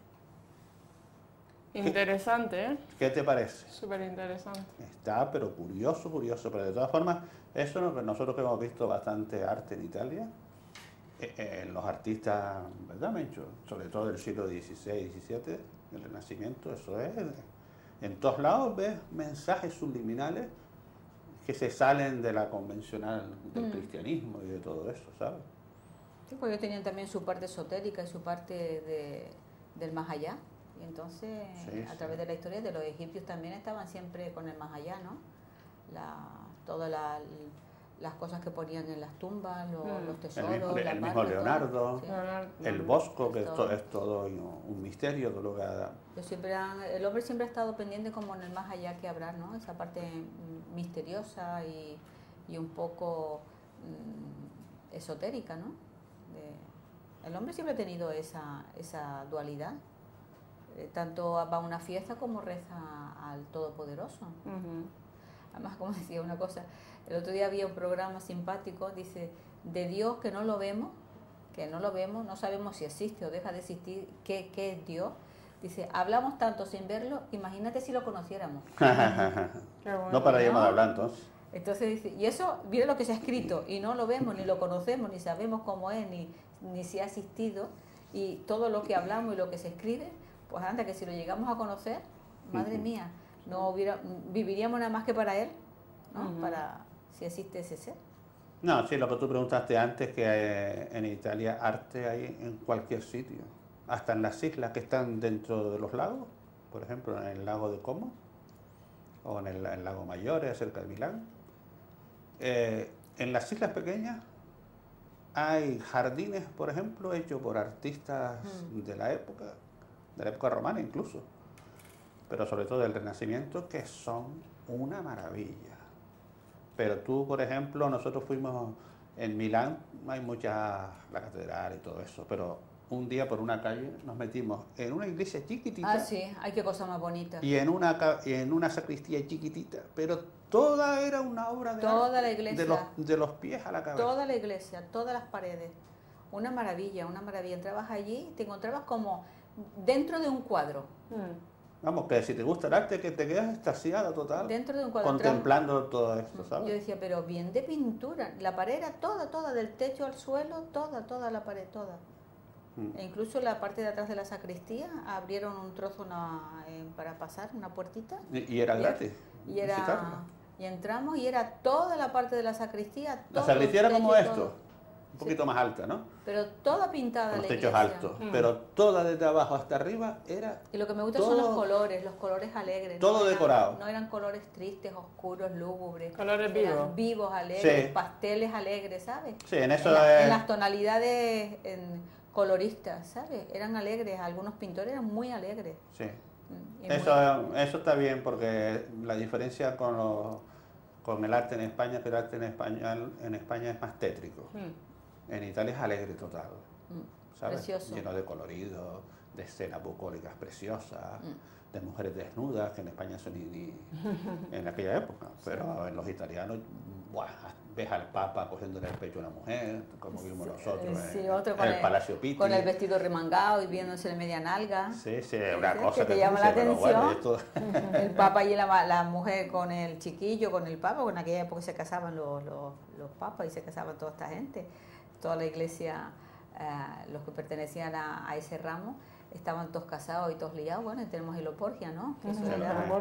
Speaker 1: Interesante, ¿eh?
Speaker 2: ¿Qué te parece?
Speaker 1: Súper interesante.
Speaker 2: Está, pero curioso, pero de todas formas, eso es lo que nosotros que hemos visto bastante arte en Italia, los artistas, ¿verdad, Mencho? Sobre todo del siglo XVI, XVII, el Renacimiento, eso es. En todos lados ves mensajes subliminales que se salen de la convencional del cristianismo y de todo eso, ¿sabes?
Speaker 3: Sí, pues ellos tenían también su parte esotérica y su parte del más allá. Y entonces, a través de la historia de los egipcios también estaban siempre con el más allá, ¿no? Todas las cosas que ponían en las tumbas, los tesoros,
Speaker 2: el mismo Leonardo,
Speaker 3: sí.
Speaker 2: el Bosco, que esto es todo un misterio. Todo lo que
Speaker 3: el hombre siempre ha estado pendiente como en el más allá que habrá, ¿no? Esa parte misteriosa y un poco esotérica, ¿no? El hombre siempre ha tenido esa dualidad. Tanto va a una fiesta como reza al Todopoderoso. Además, como decía una cosa, el otro día había un programa simpático, dice, de Dios que no lo vemos, no sabemos si existe o deja de existir, ¿qué es Dios? Dice, hablamos tanto sin verlo, imagínate si lo conociéramos.
Speaker 2: No pararíamos de hablar entonces.
Speaker 3: Entonces dice, y eso, mira lo que se ha escrito, y no lo vemos, ni lo conocemos, ni sabemos cómo es, ni si ha existido, y todo lo que hablamos y lo que se escribe, pues anda, que si lo llegamos a conocer, madre mía, viviríamos nada más que para él, ¿no? Para si existe ese ser.
Speaker 2: No, sí, lo que tú preguntaste antes, que en Italia arte hay en cualquier sitio, hasta en las islas que están dentro de los lagos, por ejemplo, en el lago de Como, o en el lago Maggiore, cerca de Milán. En las islas pequeñas hay jardines, por ejemplo, hechos por artistas de la época romana incluso, pero sobre todo del Renacimiento, que son una maravilla. Pero tú, por ejemplo, nosotros fuimos en Milán, hay la catedral y todo eso, pero un día por una calle nos metimos en una iglesia chiquitita.
Speaker 3: Ah, sí, hay qué cosa más bonita.
Speaker 2: Y en una sacristía chiquitita, pero toda era una obra de
Speaker 3: toda
Speaker 2: arte,
Speaker 3: la iglesia,
Speaker 2: de los pies a la cabeza.
Speaker 3: Toda la iglesia, todas las paredes. una maravilla, una maravilla. Entrabas allí, te encontrabas como dentro de un cuadro.
Speaker 2: Vamos, que si te gusta el arte, que te quedas extasiada total,
Speaker 3: Dentro de un cuadro.
Speaker 2: contemplando todo esto,
Speaker 3: Yo
Speaker 2: ¿sabes?
Speaker 3: decía, pero bien de pintura. La pared era toda, del techo al suelo, toda la pared, toda. E incluso la parte de atrás de la sacristía abrieron un trozo para pasar, una puertita.
Speaker 2: Y era gratis.
Speaker 3: Y entramos y era toda la parte de la sacristía.
Speaker 2: La sacristía era como esto,
Speaker 3: todo.
Speaker 2: un poquito más alta, ¿no?
Speaker 3: Pero toda pintada
Speaker 2: Con los
Speaker 3: la
Speaker 2: techos
Speaker 3: iglesia.
Speaker 2: altos, pero toda desde abajo hasta arriba era...
Speaker 3: Y lo que me gusta
Speaker 2: todo,
Speaker 3: son los colores alegres.
Speaker 2: Todo decorado.
Speaker 3: No eran colores tristes, oscuros, lúgubres.
Speaker 1: Colores
Speaker 3: eran
Speaker 1: vivos.
Speaker 3: Vivos, alegres,
Speaker 2: Sí.
Speaker 3: pasteles alegres, ¿sabes?
Speaker 2: Sí, en eso
Speaker 3: en las tonalidades coloristas, ¿sabes? Eran alegres, algunos pintores eran muy alegres.
Speaker 2: Sí.
Speaker 3: Y
Speaker 2: Eso está bien porque la diferencia con el arte en España es que el arte en España es más tétrico. En Italia es alegre total, ¿sabes?
Speaker 3: Precioso.
Speaker 2: Lleno de colorido, de escenas bucólicas preciosas, de mujeres desnudas, que en España son ni en aquella época. Pero en los italianos, ¡buah! Ves al Papa cogiéndole el pecho a una mujer, como vimos nosotros
Speaker 3: otro
Speaker 2: en el Palacio Pitti.
Speaker 3: con el vestido remangado y viéndose la media nalga.
Speaker 2: Sí, una cosa
Speaker 3: que te llama la atención.
Speaker 2: Bueno, esto...
Speaker 3: El Papa y la mujer con el chiquillo, con el Papa, en aquella época se casaban los papas y se casaban toda esta gente. Toda la iglesia, los que pertenecían a ese ramo, estaban todos casados y todos liados. Bueno, y tenemos el Oporgia, ¿no? Que eso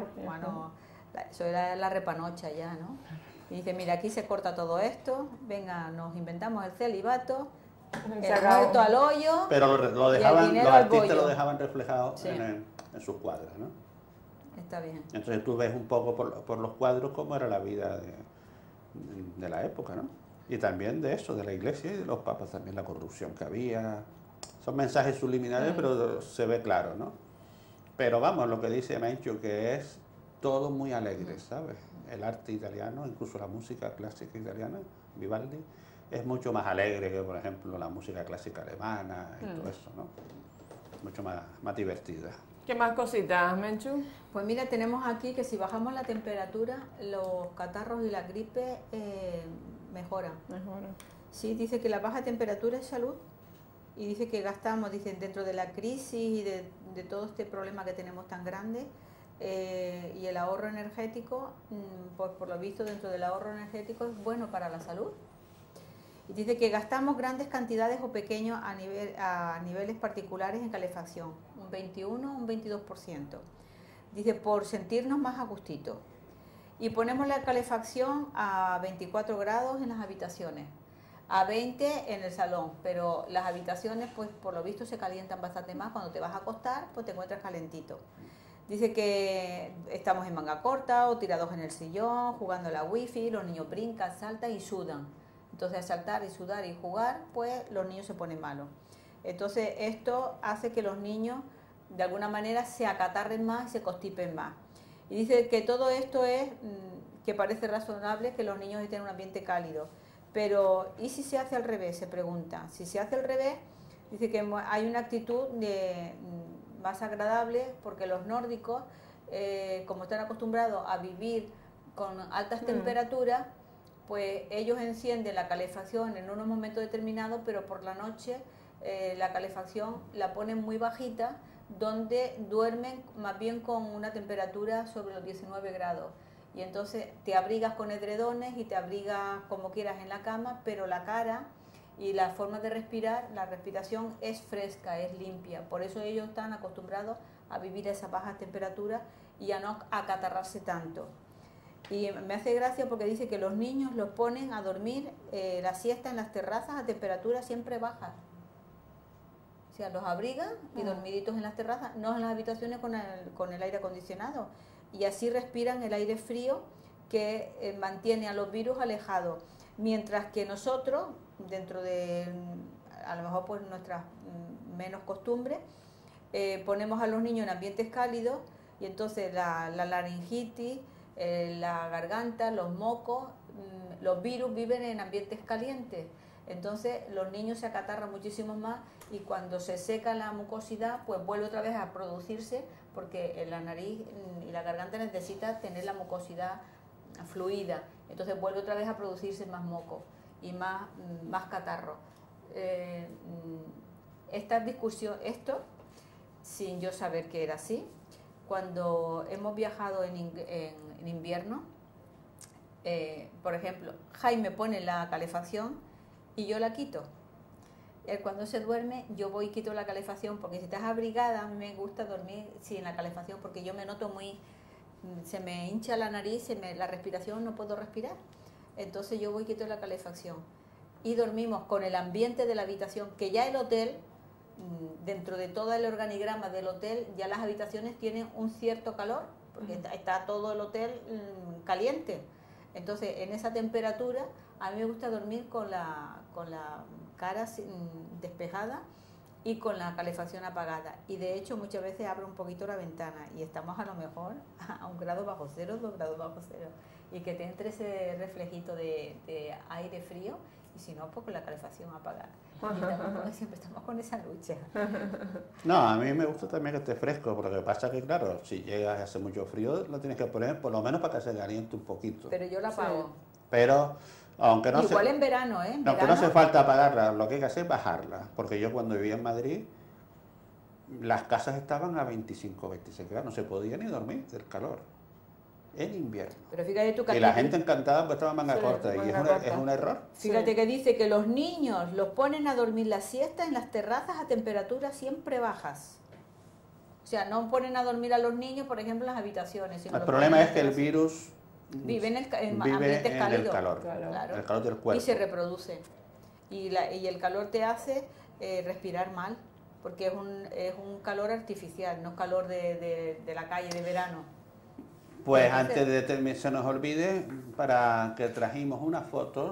Speaker 3: era la repanocha ya, ¿no? Y dice, mira, aquí se corta todo esto, venga, nos inventamos el celibato, el muerto al hoyo,
Speaker 2: pero lo dejaban, los artistas lo dejaban reflejado en sus cuadros, ¿no?
Speaker 3: Está bien.
Speaker 2: Entonces tú ves un poco por los cuadros cómo era la vida de la época, ¿no? Y también de eso, de la iglesia y de los papas también, la corrupción que había. Son mensajes subliminales, pero se ve claro, ¿no? Pero vamos, lo que dice Mencho, que es todo muy alegre, ¿sabes? El arte italiano, incluso la música clásica italiana, Vivaldi, es mucho más alegre que, por ejemplo, la música clásica alemana y todo eso, ¿no? Mucho más divertida.
Speaker 1: ¿Qué más cositas, Menchu?
Speaker 3: Pues mira, tenemos aquí que si bajamos la temperatura, los catarros y la gripe mejoran. Sí, dice que la baja temperatura es salud y dice que gastamos, dicen, dentro de la crisis y de todo este problema que tenemos tan grande, y el ahorro energético, pues por lo visto dentro del ahorro energético es bueno para la salud. Y dice que gastamos grandes cantidades o pequeños a niveles particulares en calefacción, un 21, un 22%. Dice, por sentirnos más a gustito. Y ponemos la calefacción a 24 grados en las habitaciones, a 20 en el salón, pero las habitaciones, pues por lo visto se calientan bastante más. Cuando te vas a acostar, pues te encuentras calentito. Dice que estamos en manga corta o tirados en el sillón, jugando a la wifi, los niños brincan, saltan y sudan. Entonces, al saltar y sudar y jugar, pues los niños se ponen malos. Entonces, esto hace que los niños, de alguna manera, se acatarren más y se constipen más. Y dice que todo esto es, que parece razonable que los niños estén en un ambiente cálido. Pero, ¿y si se hace al revés? Se pregunta. Si se hace al revés, dice que hay una actitud más agradable, porque los nórdicos, como están acostumbrados a vivir con altas temperaturas, pues ellos encienden la calefacción en unos momentos determinados, pero por la noche la calefacción la ponen muy bajita, donde duermen más bien con una temperatura sobre los 19 grados. Y entonces te abrigas con edredones y te abrigas como quieras en la cama, pero la cara y la forma de respirar, la respiración es fresca, es limpia. Por eso ellos están acostumbrados a vivir a esa baja temperatura y a no acatarrarse tanto. Y me hace gracia porque dice que los niños los ponen a dormir la siesta en las terrazas a temperaturas siempre bajas. O sea, los abrigan y dormiditos en las terrazas, no en las habitaciones con el aire acondicionado. Y así respiran el aire frío que mantiene a los virus alejados. Mientras que nosotros, dentro de a lo mejor pues nuestras menos costumbres, ponemos a los niños en ambientes cálidos y entonces la laringitis, la garganta, los mocos, los virus viven en ambientes calientes. Entonces los niños se acatarran muchísimo más y cuando se seca la mucosidad, pues vuelve otra vez a producirse, porque la nariz y la garganta necesita tener la mucosidad fluida. Entonces vuelve otra vez a producirse más moco y más catarro. esta discusión, esto, sin yo saber que era así, cuando hemos viajado en invierno, por ejemplo, Jaime pone la calefacción y yo la quito. Él cuando se duerme, yo voy y quito la calefacción, porque si estás abrigada, a mí me gusta dormir sin la calefacción, porque yo me noto se me hincha la nariz, la respiración, no puedo respirar. Entonces yo voy y quito la calefacción. Y dormimos con el ambiente de la habitación, que ya el hotel, dentro de todo el organigrama del hotel, ya las habitaciones tienen un cierto calor, porque está todo el hotel caliente. Entonces, en esa temperatura, a mí me gusta dormir con la cara despejada y con la calefacción apagada. Y de hecho, muchas veces abro un poquito la ventana y estamos a lo mejor a 1 grado bajo cero, 2 grados bajo cero. Y que te entre ese reflejito de aire frío, y si no, pues con la calefacción apagada. Y siempre estamos con esa lucha.
Speaker 2: No, a mí me gusta también que esté fresco, porque lo que pasa es que, claro, si llegas y hace mucho frío, lo tienes que poner por lo menos para que se caliente un poquito.
Speaker 3: Pero yo la apago.
Speaker 1: Sí.
Speaker 2: Pero, aunque no
Speaker 3: igual en verano, ¿eh?
Speaker 2: aunque no hace falta apagarla, lo que hay que hacer es bajarla. Porque yo cuando vivía en Madrid, las casas estaban a 25, 26 grados, no se podía ni dormir del calor. En invierno.
Speaker 3: Pero fíjate tú que
Speaker 2: y la gente encantada porque estaba manga corta, y es un error.
Speaker 3: Fíjate que dice que los niños los ponen a dormir la siesta en las terrazas a temperaturas siempre bajas. O sea, no ponen a dormir a los niños, por ejemplo, en las habitaciones.
Speaker 2: El problema es que el virus
Speaker 3: vive en el
Speaker 2: el calor,
Speaker 3: claro,
Speaker 2: el calor del cuerpo.
Speaker 3: Y se reproduce. Y el calor te hace respirar mal, porque es un calor artificial, no calor de la calle de verano.
Speaker 2: Pues antes de terminar, se nos olvide, para que trajimos unas fotos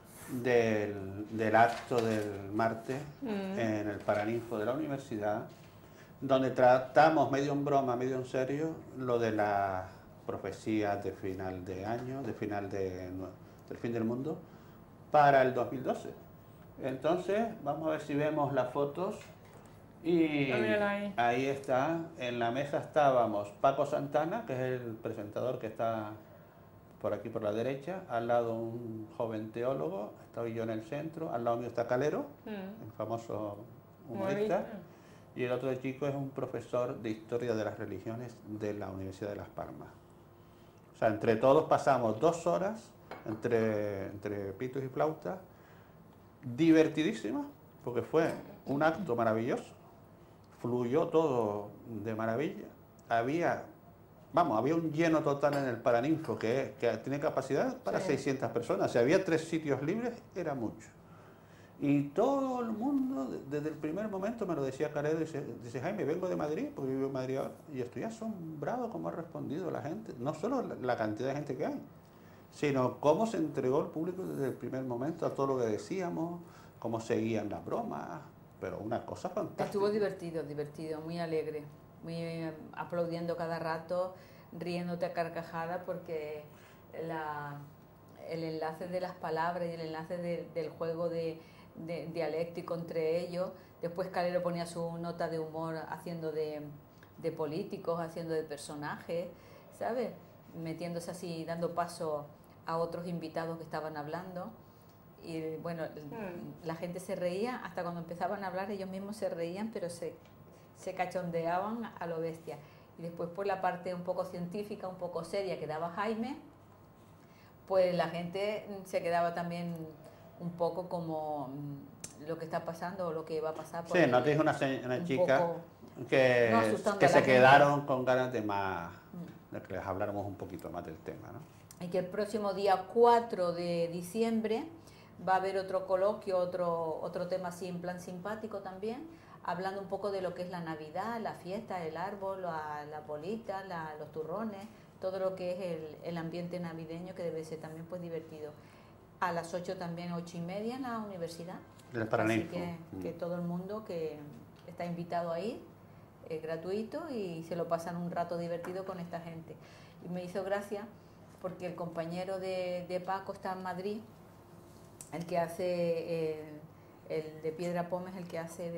Speaker 2: del acto del martes en el Paraninfo de la universidad, donde tratamos medio en broma, medio en serio, lo de las profecías de final de año, del fin del mundo, para el 2012. Entonces, vamos a ver si vemos las fotos. Y ahí está, en la mesa estábamos Paco Santana, que es el presentador que está por aquí por la derecha, al lado un joven teólogo, estoy yo en el centro, al lado mío está Calero, el famoso humorista, y el otro chico es un profesor de Historia de las Religiones de la Universidad de Las Palmas. O sea, entre todos pasamos 2 horas, entre pitos y flautas, divertidísimas, porque fue un acto maravilloso. Fluyó todo de maravilla. Había un lleno total en el Paraninfo que tiene capacidad para 600 personas. Si había 3 sitios libres, era mucho. Y todo el mundo, desde el primer momento, me lo decía Caredo, dice Jaime, vengo de Madrid, porque vivo en Madrid ahora, y estoy asombrado cómo ha respondido la gente. No solo la cantidad de gente que hay, sino cómo se entregó el público desde el primer momento a todo lo que decíamos, cómo seguían las bromas. Pero una cosa fantástica.
Speaker 3: Estuvo divertido, muy alegre, muy aplaudiendo cada rato, riéndote a carcajada, porque el enlace de las palabras y el enlace del juego dialéctico entre ellos. Después Calero ponía su nota de humor haciendo de políticos, haciendo de personajes, ¿sabes? Metiéndose así, dando paso a otros invitados que estaban hablando. Y bueno, la gente se reía, hasta cuando empezaban a hablar ellos mismos se reían, pero se cachondeaban a lo bestia. Y después por la parte un poco científica, un poco seria que daba Jaime, pues la gente se quedaba también un poco como lo que está pasando o lo que va a pasar.
Speaker 2: Sí, nos dijo una chica que se quedaron con ganas de más, de que les habláramos un poquito más del tema, ¿no?
Speaker 3: Y que el próximo día 4 de diciembre va a haber otro coloquio, otro tema así en plan simpático también, hablando un poco de lo que es la Navidad, la fiesta, el árbol, la bolita, los turrones, todo lo que es el ambiente navideño, que debe ser también pues divertido. A las 8 también, 8:30 en la universidad. Así que todo el mundo que está invitado a ir, es gratuito y se lo pasan un rato divertido con esta gente. Y me hizo gracia porque el compañero de Paco está en Madrid, el que hace el de Piedra Pómez, el que hace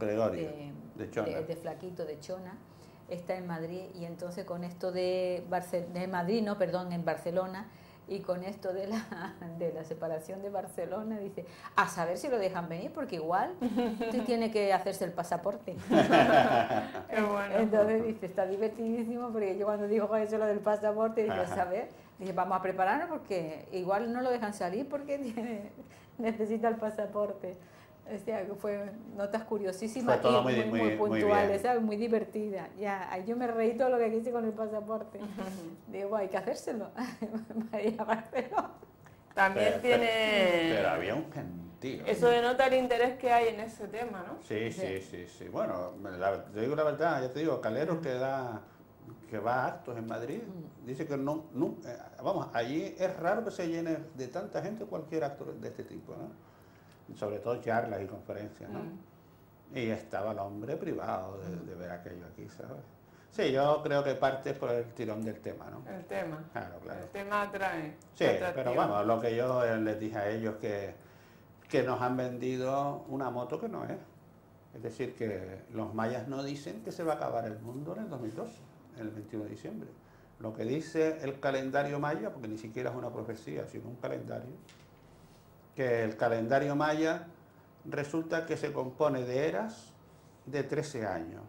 Speaker 3: de Flaquito, de Chona, está en Madrid, y entonces con esto en Barcelona, Y con esto de la separación de Barcelona, dice, a saber si lo dejan venir, porque igual usted tiene que hacerse el pasaporte.
Speaker 1: Qué bueno.
Speaker 3: Entonces dice, está divertidísimo, porque yo cuando dijo eso lo del pasaporte, dije, a saber, dije, vamos a prepararnos porque igual no lo dejan salir porque necesita el pasaporte. O sea, que fue notas curiosísimas y muy puntuales, ¿sabes? Muy divertida. Ya, yo me reí todo lo que quise con el pasaporte. Digo, hay que hacérselo. María Barcelona.
Speaker 1: También tiene...
Speaker 2: Pero había un gentío.
Speaker 1: Eso denota el interés que hay en ese tema, ¿no?
Speaker 2: Sí. Bueno, te digo la verdad, ya te digo, Calero que va a actos en Madrid, dice que no, vamos, allí es raro que se llene de tanta gente cualquier acto de este tipo, ¿no? Sobre todo charlas y conferencias, ¿no? Y estaba el hombre privado de ver aquello aquí, ¿sabes? Sí, yo creo que parte es por el tirón del tema, ¿no?
Speaker 1: El tema.
Speaker 2: Claro.
Speaker 1: El tema atrae.
Speaker 2: Sí, pero vamos, lo que yo les dije a ellos que nos han vendido una moto que no es. Es decir, que los mayas no dicen que se va a acabar el mundo en el 2012, el 21 de diciembre. Lo que dice el calendario maya, porque ni siquiera es una profecía, sino un calendario, que el calendario maya resulta que se compone de eras de 13 años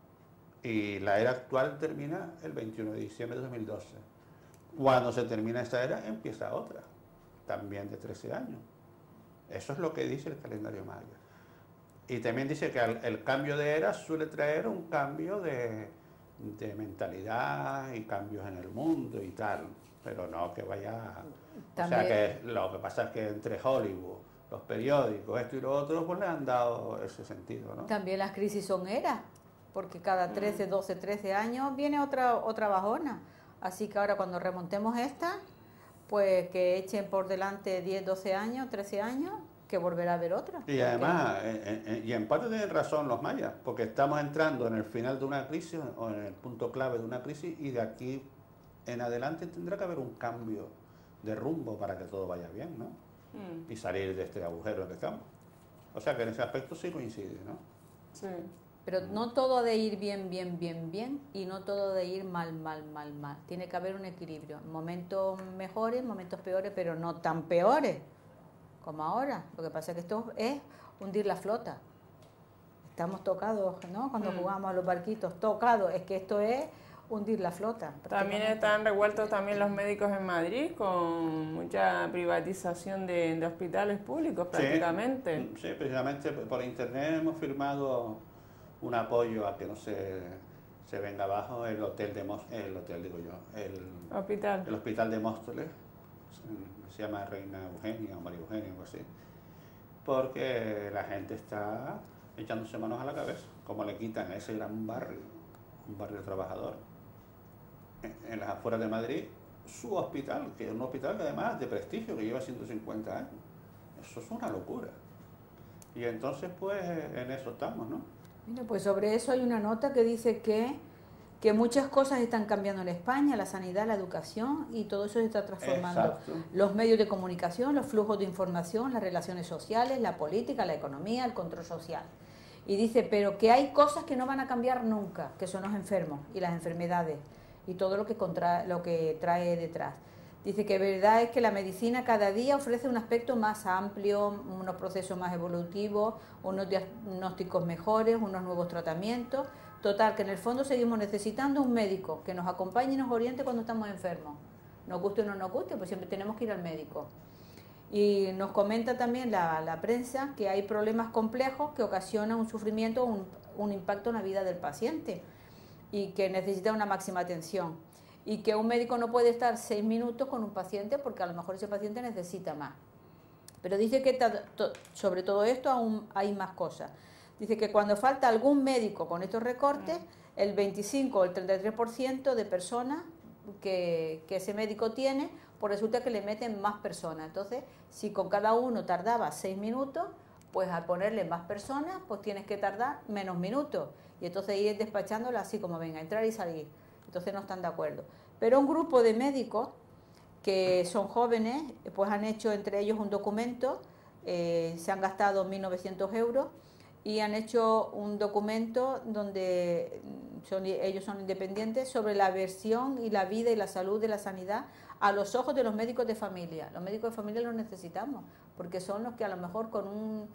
Speaker 2: y la era actual termina el 21 de diciembre de 2012. Cuando se termina esa era empieza otra, también de 13 años. Eso es lo que dice el calendario maya. Y también dice que el cambio de eras suele traer un cambio de mentalidad y cambios en el mundo y tal, pero no que vaya... También. O sea, que lo que pasa es que entre Hollywood, los periódicos, esto y lo otro, pues le han dado ese sentido, ¿no?
Speaker 3: También las crisis son eras, porque cada 13, 12, 13 años viene otra bajona. Así que ahora cuando remontemos esta, pues que echen por delante 10, 12 años, 13 años, que volverá a haber otra.
Speaker 2: Y además, y en parte tienen razón los mayas, porque estamos entrando en el final de una crisis, o en el punto clave de una crisis, y de aquí en adelante tendrá que haber un cambio de rumbo para que todo vaya bien, ¿no? Y salir de este agujero en el que estamos. O sea que en ese aspecto sí coincide, ¿no?
Speaker 3: Sí. Pero no todo de ir bien, y no todo de ir mal. Tiene que haber un equilibrio. Momentos mejores, momentos peores, pero no tan peores como ahora. Lo que pasa es que esto es hundir la flota. Estamos tocados, ¿no? Cuando jugamos a los barquitos, tocados. Es que esto es hundir la flota.
Speaker 1: También están revueltos también los médicos en Madrid con mucha privatización de hospitales públicos prácticamente.
Speaker 2: Sí, precisamente por internet hemos firmado un apoyo a que no se venga abajo el hotel de el hospital de Móstoles, se llama Reina Eugenia o María Eugenia o algo así, porque la gente está echándose manos a la cabeza, como le quitan a ese gran barrio, un barrio trabajador, en las afueras de Madrid, su hospital, que es un hospital que además de prestigio, que lleva 150 años. Eso es una locura. Y entonces, pues, en eso estamos, ¿no?
Speaker 3: Mira, pues sobre eso hay una nota que dice que muchas cosas están cambiando en España, la sanidad, la educación, y todo eso se está transformando.
Speaker 2: Exacto.
Speaker 3: Los medios de comunicación, los flujos de información, las relaciones sociales, la política, la economía, el control social. Y dice, pero que hay cosas que no van a cambiar nunca, que son los enfermos y las enfermedades y todo lo que trae detrás. Dice que verdad es que la medicina cada día ofrece un aspecto más amplio, unos procesos más evolutivos, unos diagnósticos mejores, unos nuevos tratamientos. Total, que en el fondo seguimos necesitando un médico que nos acompañe y nos oriente cuando estamos enfermos. Nos guste o no nos guste, pues siempre tenemos que ir al médico. Y nos comenta también la prensa que hay problemas complejos que ocasionan un sufrimiento, un impacto en la vida del paciente y que necesita una máxima atención. Y que un médico no puede estar 6 minutos con un paciente porque a lo mejor ese paciente necesita más. Pero dice que sobre todo esto aún hay más cosas. Dice que cuando falta algún médico con estos recortes, el 25 o el 33% de personas que ese médico tiene, pues resulta que le meten más personas. Entonces, si con cada uno tardaba 6 minutos, pues al ponerle más personas, pues tienes que tardar menos minutos. Y entonces ir despachándola así como venga, entrar y salir. Entonces no están de acuerdo. Pero un grupo de médicos que son jóvenes, pues han hecho entre ellos un documento, se han gastado 1.900 euros y han hecho un documento donde ellos son independientes sobre la versión y la vida y la salud de la sanidad a los ojos de los médicos de familia. Los médicos de familia los necesitamos, porque son los que a lo mejor con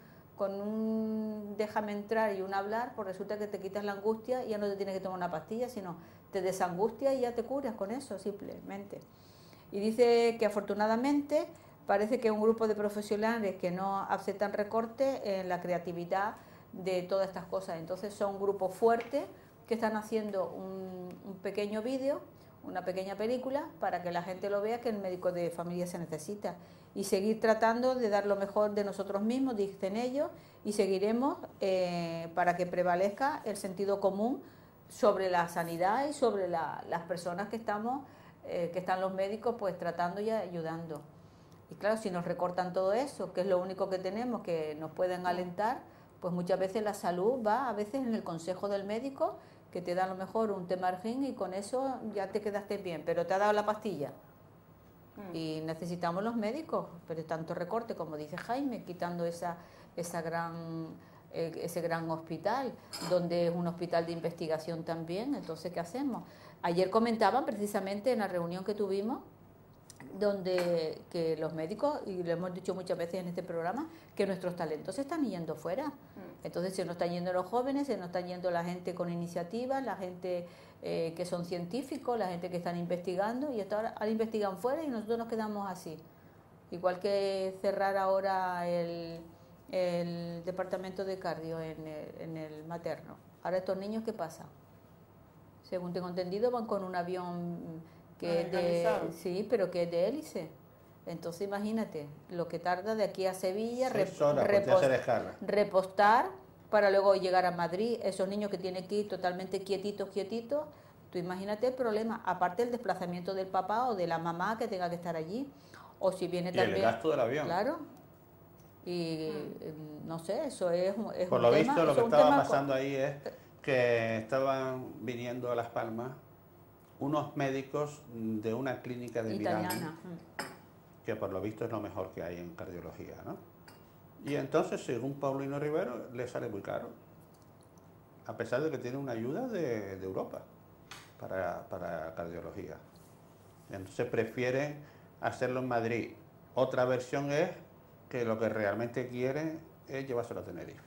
Speaker 3: un déjame entrar y un hablar, pues resulta que te quitas la angustia y ya no te tienes que tomar una pastilla, sino te desangustia y ya te curas con eso, simplemente. Y dice que afortunadamente parece que un grupo de profesionales que no aceptan recorte en la creatividad de todas estas cosas. Entonces son grupos fuertes que están haciendo un pequeño vídeo, una pequeña película, para que la gente lo vea, que el médico de familia se necesita. Y seguir tratando de dar lo mejor de nosotros mismos, dicen ellos, y seguiremos para que prevalezca el sentido común sobre la sanidad y sobre las personas que están los médicos pues tratando y ayudando. Y claro, si nos recortan todo eso, que es lo único que tenemos, que nos pueden alentar, pues muchas veces la salud va a veces en el consejo del médico, que te da a lo mejor un temargín y con eso ya te quedaste bien, pero te ha dado la pastilla. Y necesitamos los médicos, pero tanto recorte, como dice Jaime, quitando ese gran hospital, donde es un hospital de investigación también. Entonces, ¿qué hacemos? Ayer comentaban precisamente en la reunión que tuvimos, donde que los médicos, y lo hemos dicho muchas veces en este programa, que nuestros talentos se están yendo fuera. Entonces se nos están yendo los jóvenes, se nos están yendo la gente con iniciativas, la gente que son científicos, la gente que están investigando, y ahora investigan fuera y nosotros nos quedamos así. Igual que cerrar ahora el departamento de cardio en el materno. Ahora estos niños, ¿qué pasa? Según tengo entendido, van con un avión que es sí, pero que es de hélice. Entonces imagínate lo que tarda de aquí a Sevilla repostar para luego llegar a Madrid. Esos niños que tienen que ir totalmente quietitos, tú imagínate el problema, aparte el desplazamiento del papá o de la mamá que tenga que estar allí, o si viene también
Speaker 2: el gasto del avión.
Speaker 3: Claro. Y no sé, eso es
Speaker 2: por
Speaker 3: un
Speaker 2: lo
Speaker 3: tema,
Speaker 2: visto lo que estaba pasando ahí es que estaban viniendo a Las Palmas unos médicos de una clínica de Milán, que por lo visto es lo mejor que hay en cardiología, ¿no? Y entonces, según Paulino Rivero, le sale muy caro, a pesar de que tiene una ayuda de Europa para cardiología. Entonces prefieren hacerlo en Madrid. Otra versión es que lo que realmente quieren es llevárselo a Tenerife.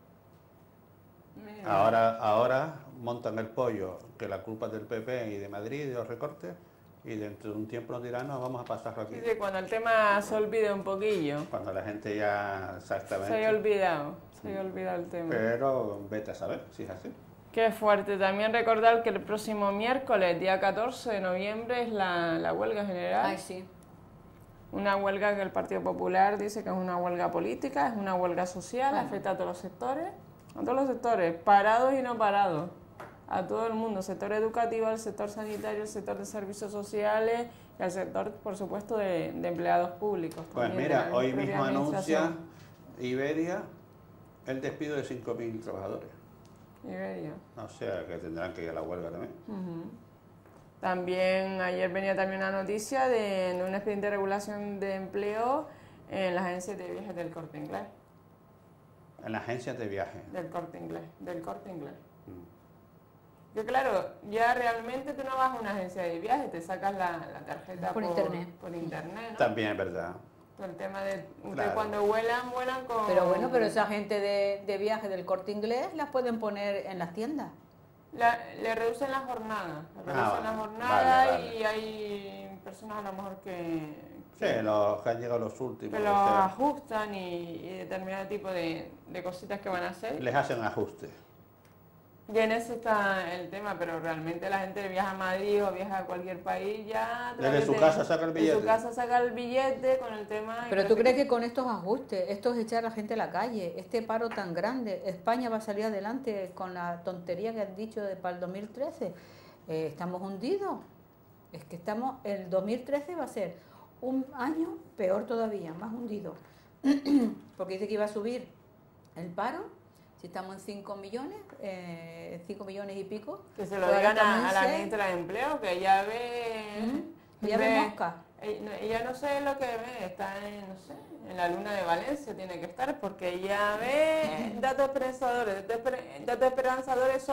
Speaker 2: Ahora montan el pollo, que la culpa es del PP y de Madrid y de los recortes, y dentro de un tiempo nos dirán, no, vamos a pasarlo aquí.
Speaker 1: Sí, cuando el tema se olvide un poquillo.
Speaker 2: Cuando la gente ya exactamente...
Speaker 1: Se ha olvidado el tema.
Speaker 2: Pero vete a saber si es así.
Speaker 1: Qué fuerte. También recordar que el próximo miércoles, día 14 de noviembre, es la huelga general.
Speaker 3: Ay, sí.
Speaker 1: Una huelga que el Partido Popular dice que es una huelga política, es una huelga social, afecta a todos los sectores, parados y no parados, a todo el mundo, sector educativo, el sector sanitario, el sector de servicios sociales y al sector, por supuesto, de empleados públicos.
Speaker 2: Pues mira, hoy mismo anuncia Iberia el despido de 5.000 trabajadores.
Speaker 1: Iberia.
Speaker 2: O sea que tendrán que ir a la huelga también.
Speaker 1: También ayer venía también una noticia de un expediente de regulación de empleo en las agencias de viajes del Corte Inglés.
Speaker 2: En las agencias de viaje.
Speaker 1: Del Corte Inglés. Que claro, ya realmente tú no vas a una agencia de viaje, te sacas la tarjeta por internet, ¿no?
Speaker 2: También es verdad.
Speaker 1: El tema de cuando vuelan con...
Speaker 3: Pero esa gente de viaje del Corte Inglés las pueden poner en las tiendas.
Speaker 1: Le reducen la jornada,
Speaker 2: Vale.
Speaker 1: Y hay personas a lo mejor que
Speaker 2: los que han llegado los últimos.
Speaker 1: Que los ajustan y determinado tipo de cositas que van a hacer.
Speaker 2: Les hacen ajustes.
Speaker 1: Y en ese está el tema, pero realmente la gente viaja a Madrid o viaja a cualquier país ya...
Speaker 2: Desde su casa saca el billete.
Speaker 1: De su casa saca el billete con el tema...
Speaker 3: Pero tú crees que con estos ajustes, esto es echar a la gente a la calle, este paro tan grande, España va a salir adelante con la tontería que has dicho para el 2013. Estamos hundidos. Es que el 2013 va a ser un año peor todavía, más hundido. Porque dice que iba a subir el paro. Si estamos en 5 millones, 5 millones y pico.
Speaker 1: Que se lo digan a la ministra de Empleo, que ella ve...
Speaker 3: Ella ve mosca.
Speaker 1: Ella no sé lo que ve, está en la luna de Valencia tiene que estar, porque ella ve datos esperanzadores. Datos esperanzadores son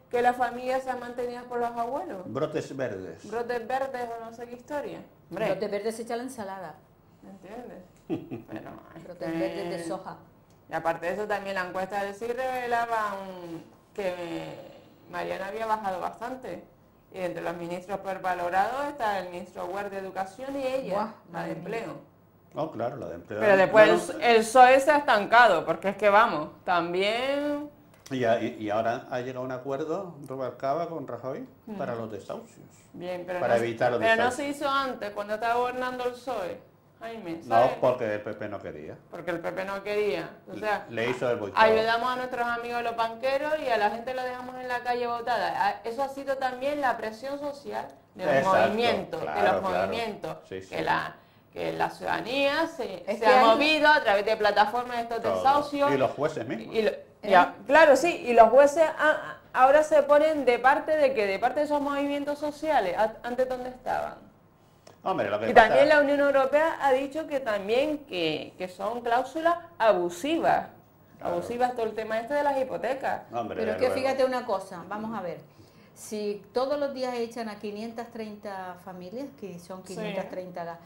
Speaker 1: que las familias sean mantenidas por los abuelos.
Speaker 2: Brotes verdes.
Speaker 1: Brotes verdes o no sé qué historia. Hombre,
Speaker 3: Brotes verdes se echa la ensalada.
Speaker 1: ¿me entiendes? Pero,
Speaker 3: Brotes verdes de soja.
Speaker 1: y aparte de eso, también la encuesta de sí revelaba que Mariana había bajado bastante. Y entre los ministros valorados está el ministro Wert de Educación y ella,
Speaker 3: Buah,
Speaker 1: la de
Speaker 3: madre
Speaker 1: empleo.
Speaker 2: Oh, claro, la de empleo.
Speaker 1: Pero después
Speaker 2: Bueno,
Speaker 1: el PSOE se ha estancado, porque es que vamos, también...
Speaker 2: y ahora ha llegado a un acuerdo Rubalcaba con Rajoy para los desahucios.
Speaker 1: Bien, pero,
Speaker 2: Para
Speaker 1: no,
Speaker 2: evitar los
Speaker 1: pero no
Speaker 2: desahucios.
Speaker 1: se hizo antes, cuando estaba gobernando el PSOE, Jaime,
Speaker 2: No,
Speaker 1: ¿sabes?
Speaker 2: porque el PP no quería.
Speaker 1: Porque el PP no quería. O sea,
Speaker 2: Le hizo el boicot.
Speaker 1: ayudamos a nuestros amigos los banqueros y a la gente lo dejamos en la calle botada. Eso ha sido también la presión social de los
Speaker 2: Exacto,
Speaker 1: movimientos,
Speaker 2: claro.
Speaker 1: Sí,
Speaker 2: Sí.
Speaker 1: que la ciudadanía se
Speaker 3: Es que
Speaker 1: ha
Speaker 3: hay-
Speaker 1: movido a través de plataformas de estos
Speaker 2: Todo.
Speaker 1: desahucios.
Speaker 2: Y los jueces mismos.
Speaker 1: Claro, sí, y los jueces ahora se ponen de parte de que de parte de esos movimientos sociales, antes donde estaban.
Speaker 2: Hombre, lo que
Speaker 1: Y
Speaker 2: pasa-
Speaker 1: también la Unión Europea ha dicho que también que son cláusulas abusivas.
Speaker 2: Claro.
Speaker 1: Abusivas todo el tema este de las hipotecas.
Speaker 2: Hombre,
Speaker 3: Pero
Speaker 2: desde
Speaker 3: que
Speaker 2: luego.
Speaker 3: fíjate una cosa, vamos a ver. Si todos los días echan a 530 familias, que son 530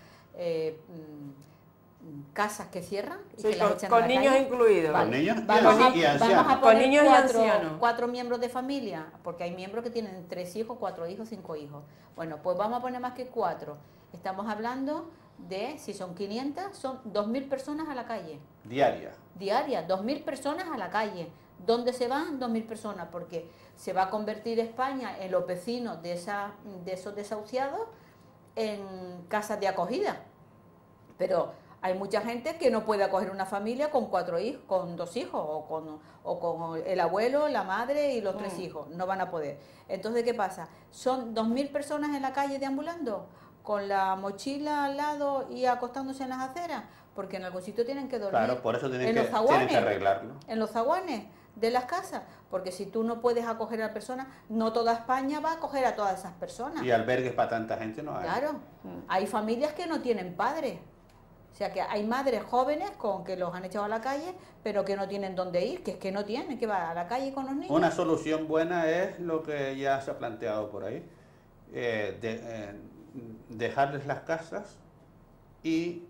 Speaker 3: casas que cierran y
Speaker 1: Sí,
Speaker 3: que las
Speaker 1: con,
Speaker 3: echan
Speaker 1: con
Speaker 3: a la
Speaker 1: niños
Speaker 3: calle,
Speaker 1: incluidos.
Speaker 2: Con niños y
Speaker 3: vamos a,
Speaker 2: ancianos.
Speaker 3: vamos a
Speaker 1: Con
Speaker 3: poner
Speaker 1: niños y
Speaker 3: cuatro,
Speaker 1: ancianos.
Speaker 3: cuatro miembros de familia, porque hay miembros que tienen 3 hijos, 4 hijos, 5 hijos. Bueno, pues vamos a poner más que 4. Estamos hablando de, si son 500, son 2.000 personas a la calle.
Speaker 2: Diaria.
Speaker 3: Diaria, 2.000 personas a la calle. ¿Dónde se van 2.000 personas? Porque se va a convertir España en los vecinos de esos desahuciados en casas de acogida. Pero hay mucha gente que no puede acoger una familia con 4 hijos, con 2 hijos, o con el abuelo, la madre y los 3 hijos. No van a poder. Entonces, ¿qué pasa? Son 2.000 personas en la calle deambulando, con la mochila al lado y acostándose en las aceras, porque en algún sitio tienen que dormir.
Speaker 2: Claro, por eso tienen
Speaker 3: en
Speaker 2: que,
Speaker 3: los zaguanes,
Speaker 2: tienen que arreglarlo.
Speaker 3: en los zaguanes de las casas, porque si tú no puedes acoger a personas, no toda España va a acoger a todas esas personas.
Speaker 2: Y albergues para tanta gente no hay.
Speaker 3: Claro, hay familias que no tienen padres. O sea que hay madres jóvenes con que los han echado a la calle, pero que no tienen dónde ir, que es que no tienen, que va a la calle con los niños.
Speaker 2: Una solución buena es lo que ya se ha planteado por ahí, dejarles las casas y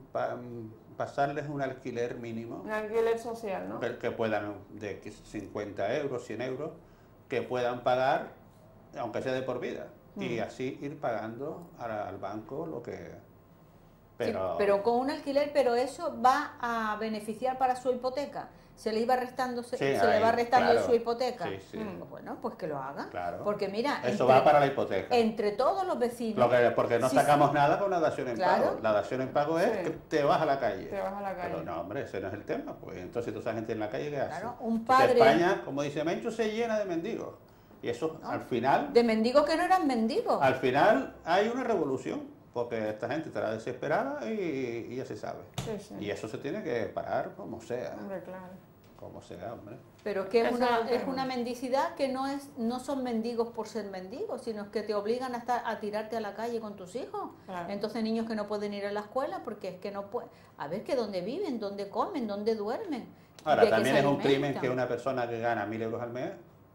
Speaker 2: pasarles un alquiler mínimo,
Speaker 1: Un alquiler social, ¿no?
Speaker 2: que puedan, de 50 euros, 100 euros, que puedan pagar, aunque sea de por vida, y así ir pagando al banco lo que...
Speaker 3: Sí, pero con un alquiler, pero eso va a beneficiar para su hipoteca. Se le iba restando, se le va restando
Speaker 2: claro.
Speaker 3: su hipoteca.
Speaker 2: Sí, sí.
Speaker 3: Bueno, pues que lo haga.
Speaker 2: Claro.
Speaker 3: Porque mira,
Speaker 2: Eso va para la hipoteca.
Speaker 3: entre todos los vecinos.
Speaker 2: Porque no
Speaker 3: Sí,
Speaker 2: sacamos nada con la dación en
Speaker 3: Claro.
Speaker 2: pago. La dación en pago es
Speaker 1: Sí.
Speaker 2: que te vas a la calle.
Speaker 1: Te vas a la calle.
Speaker 2: Pero no, hombre, ese no es el tema. Pues entonces toda esa gente en la calle, ¿qué hace?
Speaker 3: Claro, un
Speaker 2: Porque
Speaker 3: padre-
Speaker 2: España, como dice Mencho, se llena de mendigos. Y eso, al final,
Speaker 3: De mendigos que no eran mendigos.
Speaker 2: al final hay una revolución. Porque esta gente estará desesperada y ya se sabe.
Speaker 1: Sí, sí.
Speaker 2: Y eso se tiene que parar como sea.
Speaker 1: Hombre, claro.
Speaker 2: Como sea, hombre.
Speaker 3: Pero es que
Speaker 1: Eso
Speaker 3: es
Speaker 1: es
Speaker 3: una mendicidad que no son mendigos por ser mendigos, sino que te obligan a tirarte a la calle con tus hijos.
Speaker 1: Claro.
Speaker 3: Entonces niños que no pueden ir a la escuela porque es que no pueden. A ver que dónde viven, dónde comen, dónde duermen.
Speaker 2: Ahora,
Speaker 3: de qué
Speaker 2: también
Speaker 3: se
Speaker 2: es un crimen
Speaker 3: alimentan.
Speaker 2: que una persona que gana 1.000 euros al mes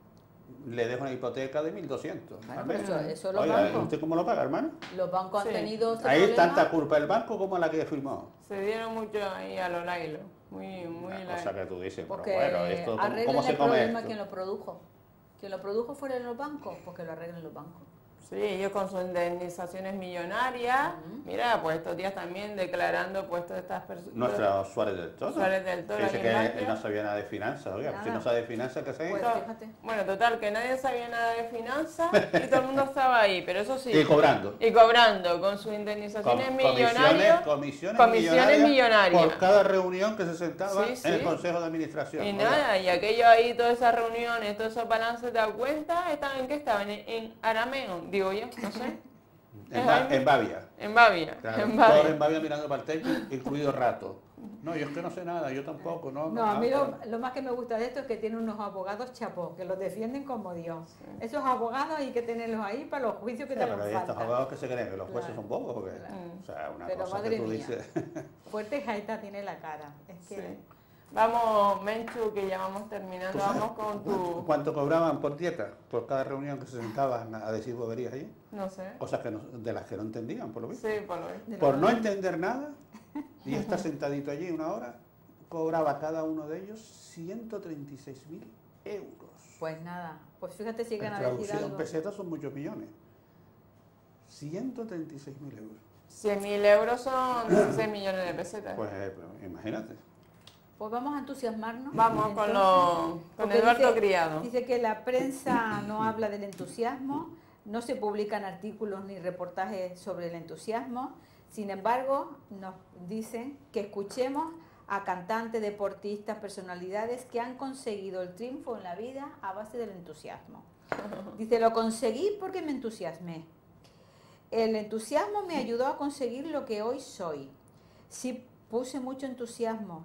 Speaker 2: le deja una hipoteca de 1.200
Speaker 3: Bueno,
Speaker 2: al mes.
Speaker 3: eso los
Speaker 2: Oiga,
Speaker 3: bancos.
Speaker 2: ¿usted cómo lo paga, hermano?
Speaker 3: Los bancos
Speaker 1: Sí.
Speaker 3: han tenido ese
Speaker 2: Ahí es
Speaker 3: problema.
Speaker 2: tanta culpa del banco como la que firmó.
Speaker 1: Se dieron mucho ahí a lo lailo. Muy
Speaker 2: Una
Speaker 1: lailo.
Speaker 2: cosa que tú dices, pero
Speaker 3: Porque
Speaker 2: bueno, esto,
Speaker 3: arreglen
Speaker 2: ¿cómo se
Speaker 3: el
Speaker 2: come
Speaker 3: problema
Speaker 2: esto?
Speaker 3: quien lo produjo. Quien lo produjo fueron los bancos, porque lo arreglen los bancos.
Speaker 1: Sí, ellos con sus indemnizaciones millonarias. Mira, pues estos días también declarando puestos de estas personas.
Speaker 2: Nuestro Suárez del Toro.
Speaker 1: Suárez del Toro,
Speaker 2: Que dice
Speaker 1: aquí
Speaker 2: que
Speaker 1: en
Speaker 2: él
Speaker 1: Bankia.
Speaker 2: no sabía nada de finanzas. Oiga, pues si
Speaker 3: Nada.
Speaker 2: no sabe de finanzas, ¿qué se
Speaker 3: Pues,
Speaker 2: hizo?
Speaker 3: fíjate.
Speaker 1: Bueno, total, que nadie sabía nada de finanzas y todo el mundo estaba ahí, pero eso sí.
Speaker 2: Y cobrando.
Speaker 1: Y cobrando con sus indemnizaciones millonarias.
Speaker 2: Comisiones millonarias
Speaker 1: Por
Speaker 2: por cada reunión que se sentaba
Speaker 1: Sí, sí.
Speaker 2: en el Consejo de Administración.
Speaker 1: Y
Speaker 2: Oiga,
Speaker 1: nada, y aquello ahí, todas esas reuniones, todos esos balances de cuenta, ¿en qué estaban? ¿En arameo? Digo yo, no sé.
Speaker 2: en Bavia.
Speaker 1: En Bavia.
Speaker 2: Claro,
Speaker 1: En
Speaker 2: todos
Speaker 1: Bavia.
Speaker 2: en Bavia mirando para el techo, incluido Rato. No, yo es que no sé nada, yo tampoco, ¿no?
Speaker 3: No, a mí
Speaker 2: pero-
Speaker 3: lo más que me gusta de esto es que tiene unos abogados chapó, que los defienden como Dios. Esos abogados hay que tenerlos ahí para los juicios que
Speaker 2: Sí,
Speaker 3: te
Speaker 2: pero
Speaker 3: los
Speaker 2: hay estos
Speaker 3: faltan.
Speaker 2: abogados que se creen que los jueces
Speaker 3: Claro.
Speaker 2: son bobos, porque,
Speaker 3: Claro.
Speaker 2: o sea, una
Speaker 3: Pero
Speaker 2: cosa
Speaker 3: madre
Speaker 2: que tú
Speaker 3: mía.
Speaker 2: dices.
Speaker 3: Fuerte jaita tiene la cara. Es que
Speaker 1: Sí. Vamos, Menchu, que ya vamos terminando.
Speaker 2: ¿Tú sabes
Speaker 1: Vamos con tu...
Speaker 2: ¿Cuánto cobraban por dieta? Por cada reunión que se sentaban a decir boberías allí.
Speaker 1: No sé.
Speaker 2: Cosas que de las que no entendían, por lo visto.
Speaker 1: Sí, por lo visto.
Speaker 2: Por no entender nada, y estar sentadito allí una hora, cobraba cada uno de ellos 136.000 euros.
Speaker 3: Pues nada, pues fíjate si
Speaker 2: En
Speaker 3: llegan a decir
Speaker 2: traducido en
Speaker 3: algo.
Speaker 2: pesetas son muchos millones. 136.000 euros.
Speaker 1: 100.000 euros son 16 millones de pesetas.
Speaker 2: Pues imagínate.
Speaker 3: Pues vamos a entusiasmarnos.
Speaker 1: Vamos
Speaker 3: Entonces,
Speaker 1: con
Speaker 3: porque
Speaker 1: Eduardo Criado.
Speaker 3: Dice que la prensa no habla del entusiasmo, no se publican artículos ni reportajes sobre el entusiasmo. Sin embargo, nos dicen que escuchemos a cantantes, deportistas, personalidades que han conseguido el triunfo en la vida a base del entusiasmo. Dice, lo conseguí porque me entusiasmé. El entusiasmo me ayudó a conseguir lo que hoy soy. Sí, puse mucho entusiasmo.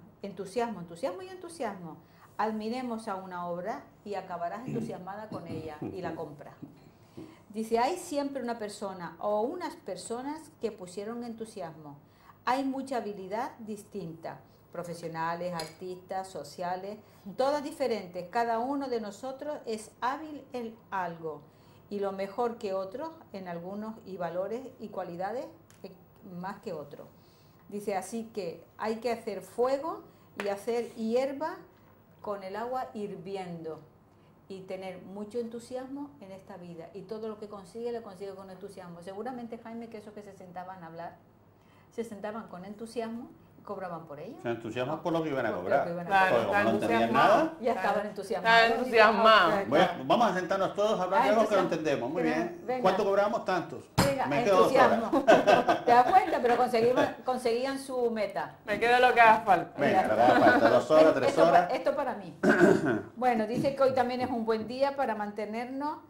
Speaker 3: Admiremos a una obra y acabarás entusiasmada con ella y la compra. Dice, hay siempre una persona o unas personas que pusieron entusiasmo. Hay mucha habilidad distinta, profesionales, artistas, sociales, todas diferentes. Cada uno de nosotros es hábil en algo y lo mejor que otros en algunos y valores y cualidades más que otros. Dice, así que hay que hacer fuego y hacer hierba con el agua hirviendo y tener mucho entusiasmo en esta vida. Y todo lo que consigue, lo consigue con entusiasmo. Seguramente, Jaime, que esos que se sentaban a hablar, se sentaban con entusiasmo y cobraban por ello.
Speaker 2: Se entusiasman por lo que iban a
Speaker 3: Por lo
Speaker 2: cobrar.
Speaker 3: que iban a
Speaker 1: Claro,
Speaker 2: Porque como no entendían
Speaker 1: entusiasmado.
Speaker 2: nada,
Speaker 3: Ya estaban entusiasmados.
Speaker 1: Estaban entusiasmados.
Speaker 2: vamos a sentarnos todos a hablar de algo que no
Speaker 3: entusiasmo.
Speaker 2: entendemos. Muy bien.
Speaker 3: Venga.
Speaker 2: ¿Cuánto cobramos? Tantos.
Speaker 3: Venga,
Speaker 2: Me quedo 2 horas.
Speaker 3: entusiasmo. ¿Te das cuenta? Pero conseguían su meta.
Speaker 1: Me quedo lo que haga falta.
Speaker 2: Venga, lo que haga falta, 2 horas, 3
Speaker 3: Esto
Speaker 2: horas.
Speaker 3: esto para mí. Bueno, dice que hoy también es un buen día para mantener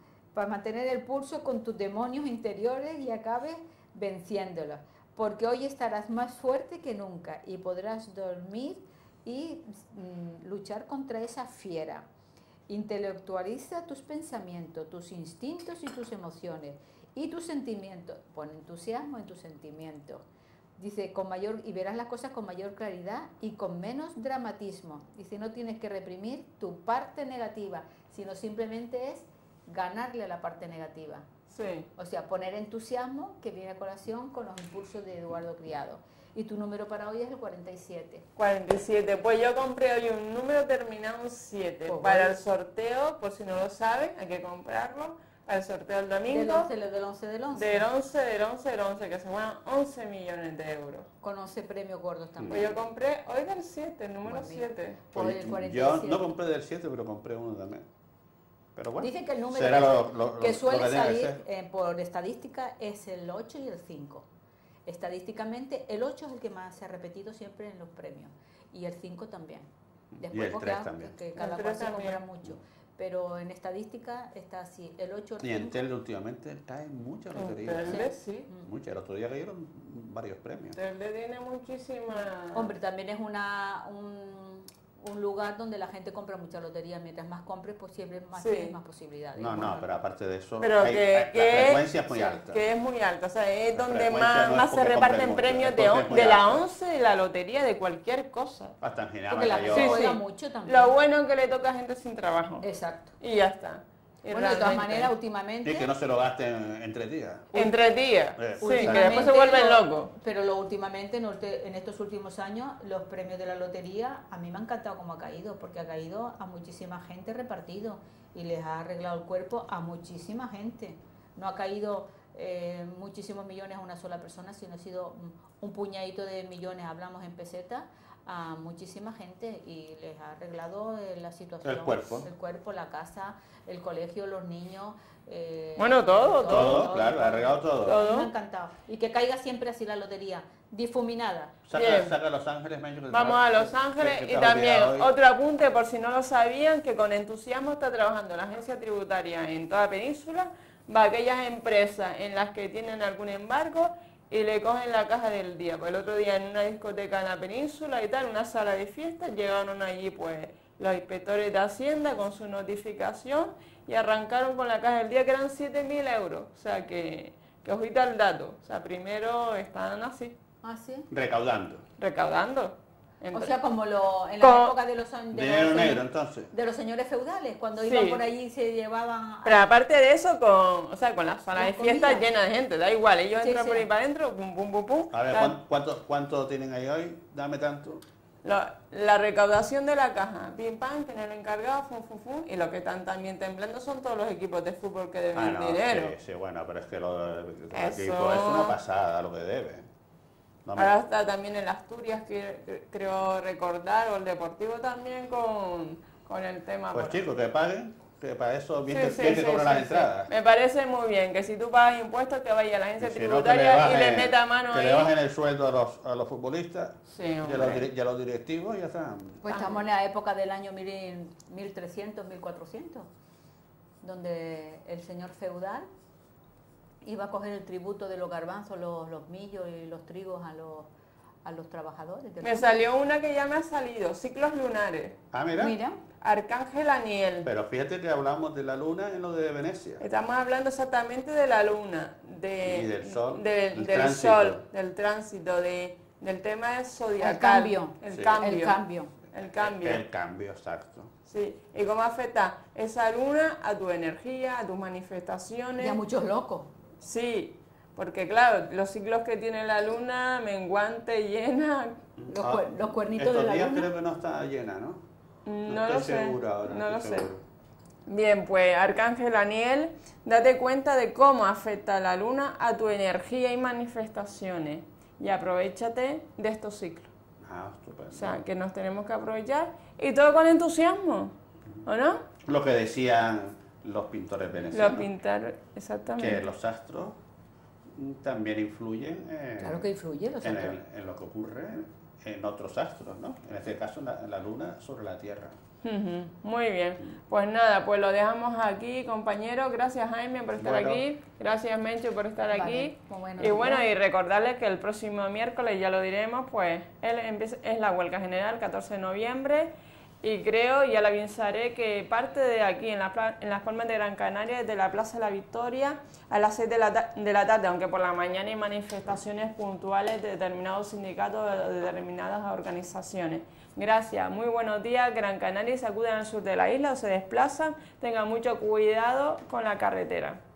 Speaker 3: el pulso con tus demonios interiores y acabes venciéndolos. Porque hoy estarás más fuerte que nunca y podrás dormir y luchar contra esa fiera. Intelectualiza tus pensamientos, tus instintos y tus emociones y tus sentimientos. Pon entusiasmo en tus sentimientos. Dice, y verás las cosas con mayor claridad y con menos dramatismo. Dice, no tienes que reprimir tu parte negativa, sino simplemente es ganarle a la parte negativa.
Speaker 1: Sí.
Speaker 3: O sea, poner entusiasmo que viene a colación con los impulsos de Eduardo Criado. Y tu número para hoy es el 47.
Speaker 1: 47. Pues yo compré hoy un número terminado en 7.
Speaker 3: Pues
Speaker 1: Para
Speaker 3: bueno.
Speaker 1: el sorteo, por si no lo saben, hay que comprarlo. Para el sorteo del domingo.
Speaker 3: Del 11, del 11, del 11.
Speaker 1: Del 11, que se juegan 11 millones de euros.
Speaker 3: Con 11 premios gordos
Speaker 1: Pues
Speaker 3: también.
Speaker 1: yo compré hoy del 7, el número
Speaker 3: Pues mira.
Speaker 1: 7.
Speaker 3: Pues el
Speaker 2: Yo
Speaker 3: 47.
Speaker 2: no compré del 7, pero compré uno también. Pero bueno,
Speaker 3: Dice que el número
Speaker 2: será
Speaker 3: que suele
Speaker 2: lo que tenga que
Speaker 3: salir
Speaker 2: ser.
Speaker 3: por estadística es el 8 y el 5. Estadísticamente el 8 es el que más se ha repetido siempre en los premios y el 5 también.
Speaker 2: Y el
Speaker 3: porque
Speaker 2: 3 también.
Speaker 3: que cada
Speaker 1: El
Speaker 3: cual
Speaker 1: 3
Speaker 3: se compra
Speaker 1: también.
Speaker 3: mucho. Pero en estadística está así, el 8
Speaker 2: Y en
Speaker 3: 5.
Speaker 2: Telde últimamente caen muchas loterías.
Speaker 1: Telde sí.
Speaker 2: Muchas. El otro día cayeron varios premios.
Speaker 1: Telde tiene muchísima...
Speaker 3: Hombre, también es un lugar donde la gente compra mucha lotería. Mientras más compres, pues siempre más
Speaker 1: Sí.
Speaker 3: tienes más posibilidades.
Speaker 2: No,
Speaker 3: Bueno,
Speaker 2: no, pero aparte de eso,
Speaker 1: Pero
Speaker 2: la frecuencia es muy
Speaker 1: sí,
Speaker 2: alta.
Speaker 1: que es muy alta, o sea, es
Speaker 2: La
Speaker 1: donde
Speaker 2: frecuencia
Speaker 1: más,
Speaker 2: no es
Speaker 1: más se
Speaker 2: porque
Speaker 1: reparten
Speaker 2: compren mucho,
Speaker 1: premios
Speaker 2: es porque es muy
Speaker 1: de la
Speaker 2: alta.
Speaker 1: 11, de la lotería, de cualquier cosa.
Speaker 2: Hasta en Ginebra
Speaker 3: porque la
Speaker 2: cayó.
Speaker 3: gente
Speaker 1: Sí,
Speaker 3: juega
Speaker 1: sí.
Speaker 3: mucho también.
Speaker 1: Lo bueno es que le toca a gente sin trabajo.
Speaker 3: Exacto.
Speaker 1: Y ya está. Y
Speaker 3: Bueno, de todas
Speaker 1: realmente,
Speaker 3: maneras, últimamente...
Speaker 2: Y que no se lo gasten en 3 días.
Speaker 1: entre días,
Speaker 2: Sí,
Speaker 1: sí, que
Speaker 2: exacto.
Speaker 1: después se vuelven locos.
Speaker 3: Pero últimamente, en estos últimos años, los premios de la lotería, a mí me ha encantado cómo ha caído, porque ha caído a muchísima gente repartido y les ha arreglado el cuerpo a muchísima gente. No ha caído muchísimos millones a una sola persona, sino ha sido un puñadito de millones, hablamos en pesetas, a muchísima gente y les ha arreglado la situación.
Speaker 2: El cuerpo.
Speaker 3: El cuerpo, la casa, el colegio, los niños.
Speaker 1: Bueno, todo.
Speaker 2: Todo, claro, ha arreglado todo.
Speaker 1: Todo.
Speaker 3: Me ha encantado. Y que caiga siempre así la lotería, difuminada.
Speaker 1: Bien.
Speaker 2: Saca a Los Ángeles, Mencho, que
Speaker 1: Vamos a Los Ángeles
Speaker 2: que te
Speaker 1: y
Speaker 2: has
Speaker 1: también
Speaker 2: olvidado hoy.
Speaker 1: otro apunte por si no lo sabían, que con entusiasmo está trabajando la agencia tributaria en toda Península, va a aquellas empresas en las que tienen algún embargo y le cogen la caja del día. Pues el otro día en una discoteca en la Península y tal, una sala de fiestas, llegaron allí pues los inspectores de Hacienda con su notificación y arrancaron con la caja del día que eran 7.000 euros. O sea que ojita el dato. O sea, primero están así,
Speaker 3: ¿Ah, sí?
Speaker 2: Recaudando.
Speaker 1: recaudando.
Speaker 3: O sea, como en
Speaker 1: Con-
Speaker 3: la época de los
Speaker 2: Dinero negro, entonces.
Speaker 3: de los señores feudales, cuando
Speaker 1: Sí.
Speaker 3: iban por allí y se llevaban...
Speaker 1: Pero aparte de eso, o sea, con las salas de
Speaker 3: Las
Speaker 1: fiestas
Speaker 3: comidas.
Speaker 1: llenas de gente, da igual, ellos
Speaker 3: Sí,
Speaker 1: entran
Speaker 3: sí.
Speaker 1: por ahí para adentro, pum, pum, pum, pum.
Speaker 2: A ver,
Speaker 1: La-
Speaker 2: ¿cuánto tienen ahí hoy? Dame tanto.
Speaker 1: La recaudación de la caja, pim pam, tienen el encargado, fum, fum, fum, y lo que están también temblando son todos los equipos de fútbol que deben
Speaker 2: No,
Speaker 1: dinero.
Speaker 2: sí, bueno, pero es que los
Speaker 1: Eso.
Speaker 2: equipos es una pasada lo que deben. No me-
Speaker 1: Ahora está también el Asturias, que creo recordar, o el Deportivo también con el tema.
Speaker 2: Pues
Speaker 1: por-
Speaker 2: chicos, que paguen, que para eso bien
Speaker 1: Sí,
Speaker 2: que,
Speaker 1: sí,
Speaker 2: bien que
Speaker 1: sí,
Speaker 2: cobran
Speaker 1: sí,
Speaker 2: las
Speaker 1: sí.
Speaker 2: entradas.
Speaker 1: Me parece muy bien que si tú pagas impuestos, que vaya a la agencia
Speaker 2: Y si no, que
Speaker 1: tributaria y le
Speaker 2: bajen-
Speaker 1: meta mano
Speaker 2: que
Speaker 1: ahí.
Speaker 2: le bajen el sueldo a los futbolistas
Speaker 1: Sí,
Speaker 2: y
Speaker 1: hombre.
Speaker 2: y a los directivos y ya está.
Speaker 3: Pues estamos en la época del año 1300, 1400, donde el señor feudal iba a coger el tributo de los garbanzos, los millos y los trigos a los trabajadores. del
Speaker 1: Me
Speaker 3: campo.
Speaker 1: salió una que ya me ha salido, ciclos lunares.
Speaker 2: Ah, mira.
Speaker 3: Mira,
Speaker 1: Arcángel Aniel.
Speaker 2: Pero fíjate que hablamos de la luna en lo de Venecia.
Speaker 1: Estamos hablando exactamente de la luna,
Speaker 2: Y del sol,
Speaker 1: del
Speaker 2: del tránsito.
Speaker 1: sol, del tránsito, del tema zodiacal.
Speaker 3: El cambio.
Speaker 1: El
Speaker 2: Sí.
Speaker 1: cambio.
Speaker 3: el cambio.
Speaker 1: El cambio.
Speaker 2: El cambio, exacto.
Speaker 1: Sí. ¿Y cómo afecta esa luna a tu energía, a tus manifestaciones?
Speaker 3: Y a muchos locos.
Speaker 1: Sí, porque claro, los ciclos que tiene la luna, menguante, llena,
Speaker 3: Los cuernitos
Speaker 2: Estos
Speaker 3: de la
Speaker 2: días
Speaker 3: luna.
Speaker 2: creo que no está llena, ¿no?
Speaker 1: no
Speaker 2: estoy
Speaker 1: lo sé.
Speaker 2: seguro ahora,
Speaker 1: No lo
Speaker 2: estoy
Speaker 1: sé.
Speaker 2: seguro.
Speaker 1: Bien, pues Arcángel Aniel, date cuenta de cómo afecta la luna a tu energía y manifestaciones y aprovechate de estos ciclos.
Speaker 2: Ah, estupendo.
Speaker 1: O sea, que nos tenemos que aprovechar y todo con entusiasmo, ¿o no?
Speaker 2: Lo que decían los pintores venecianos,
Speaker 1: Lo pintar, exactamente.
Speaker 2: que los astros también influyen
Speaker 3: Claro que influye los
Speaker 2: en,
Speaker 3: astros.
Speaker 2: en lo que ocurre en otros astros, ¿no? En este caso la luna sobre la Tierra.
Speaker 1: Ujú, muy bien. Pues nada, pues lo dejamos aquí, compañeros. Gracias, Jaime, por estar
Speaker 2: Bueno.
Speaker 1: aquí. Gracias, Mencho, por estar
Speaker 3: Vale,
Speaker 1: aquí.
Speaker 3: pues bueno,
Speaker 1: Y bueno,
Speaker 3: ya.
Speaker 1: y recordarles que el próximo miércoles, ya lo diremos, pues es la huelga general, 14 de noviembre. Y creo, ya le avisaré, que parte de aquí, en Las Palmas de Gran Canaria, desde la Plaza de la Victoria, a las 6 de la tarde, aunque por la mañana hay manifestaciones puntuales de determinados sindicatos, de determinadas organizaciones. Gracias, muy buenos días. Gran Canaria, se acuden al sur de la isla o se desplazan, tengan mucho cuidado con la carretera.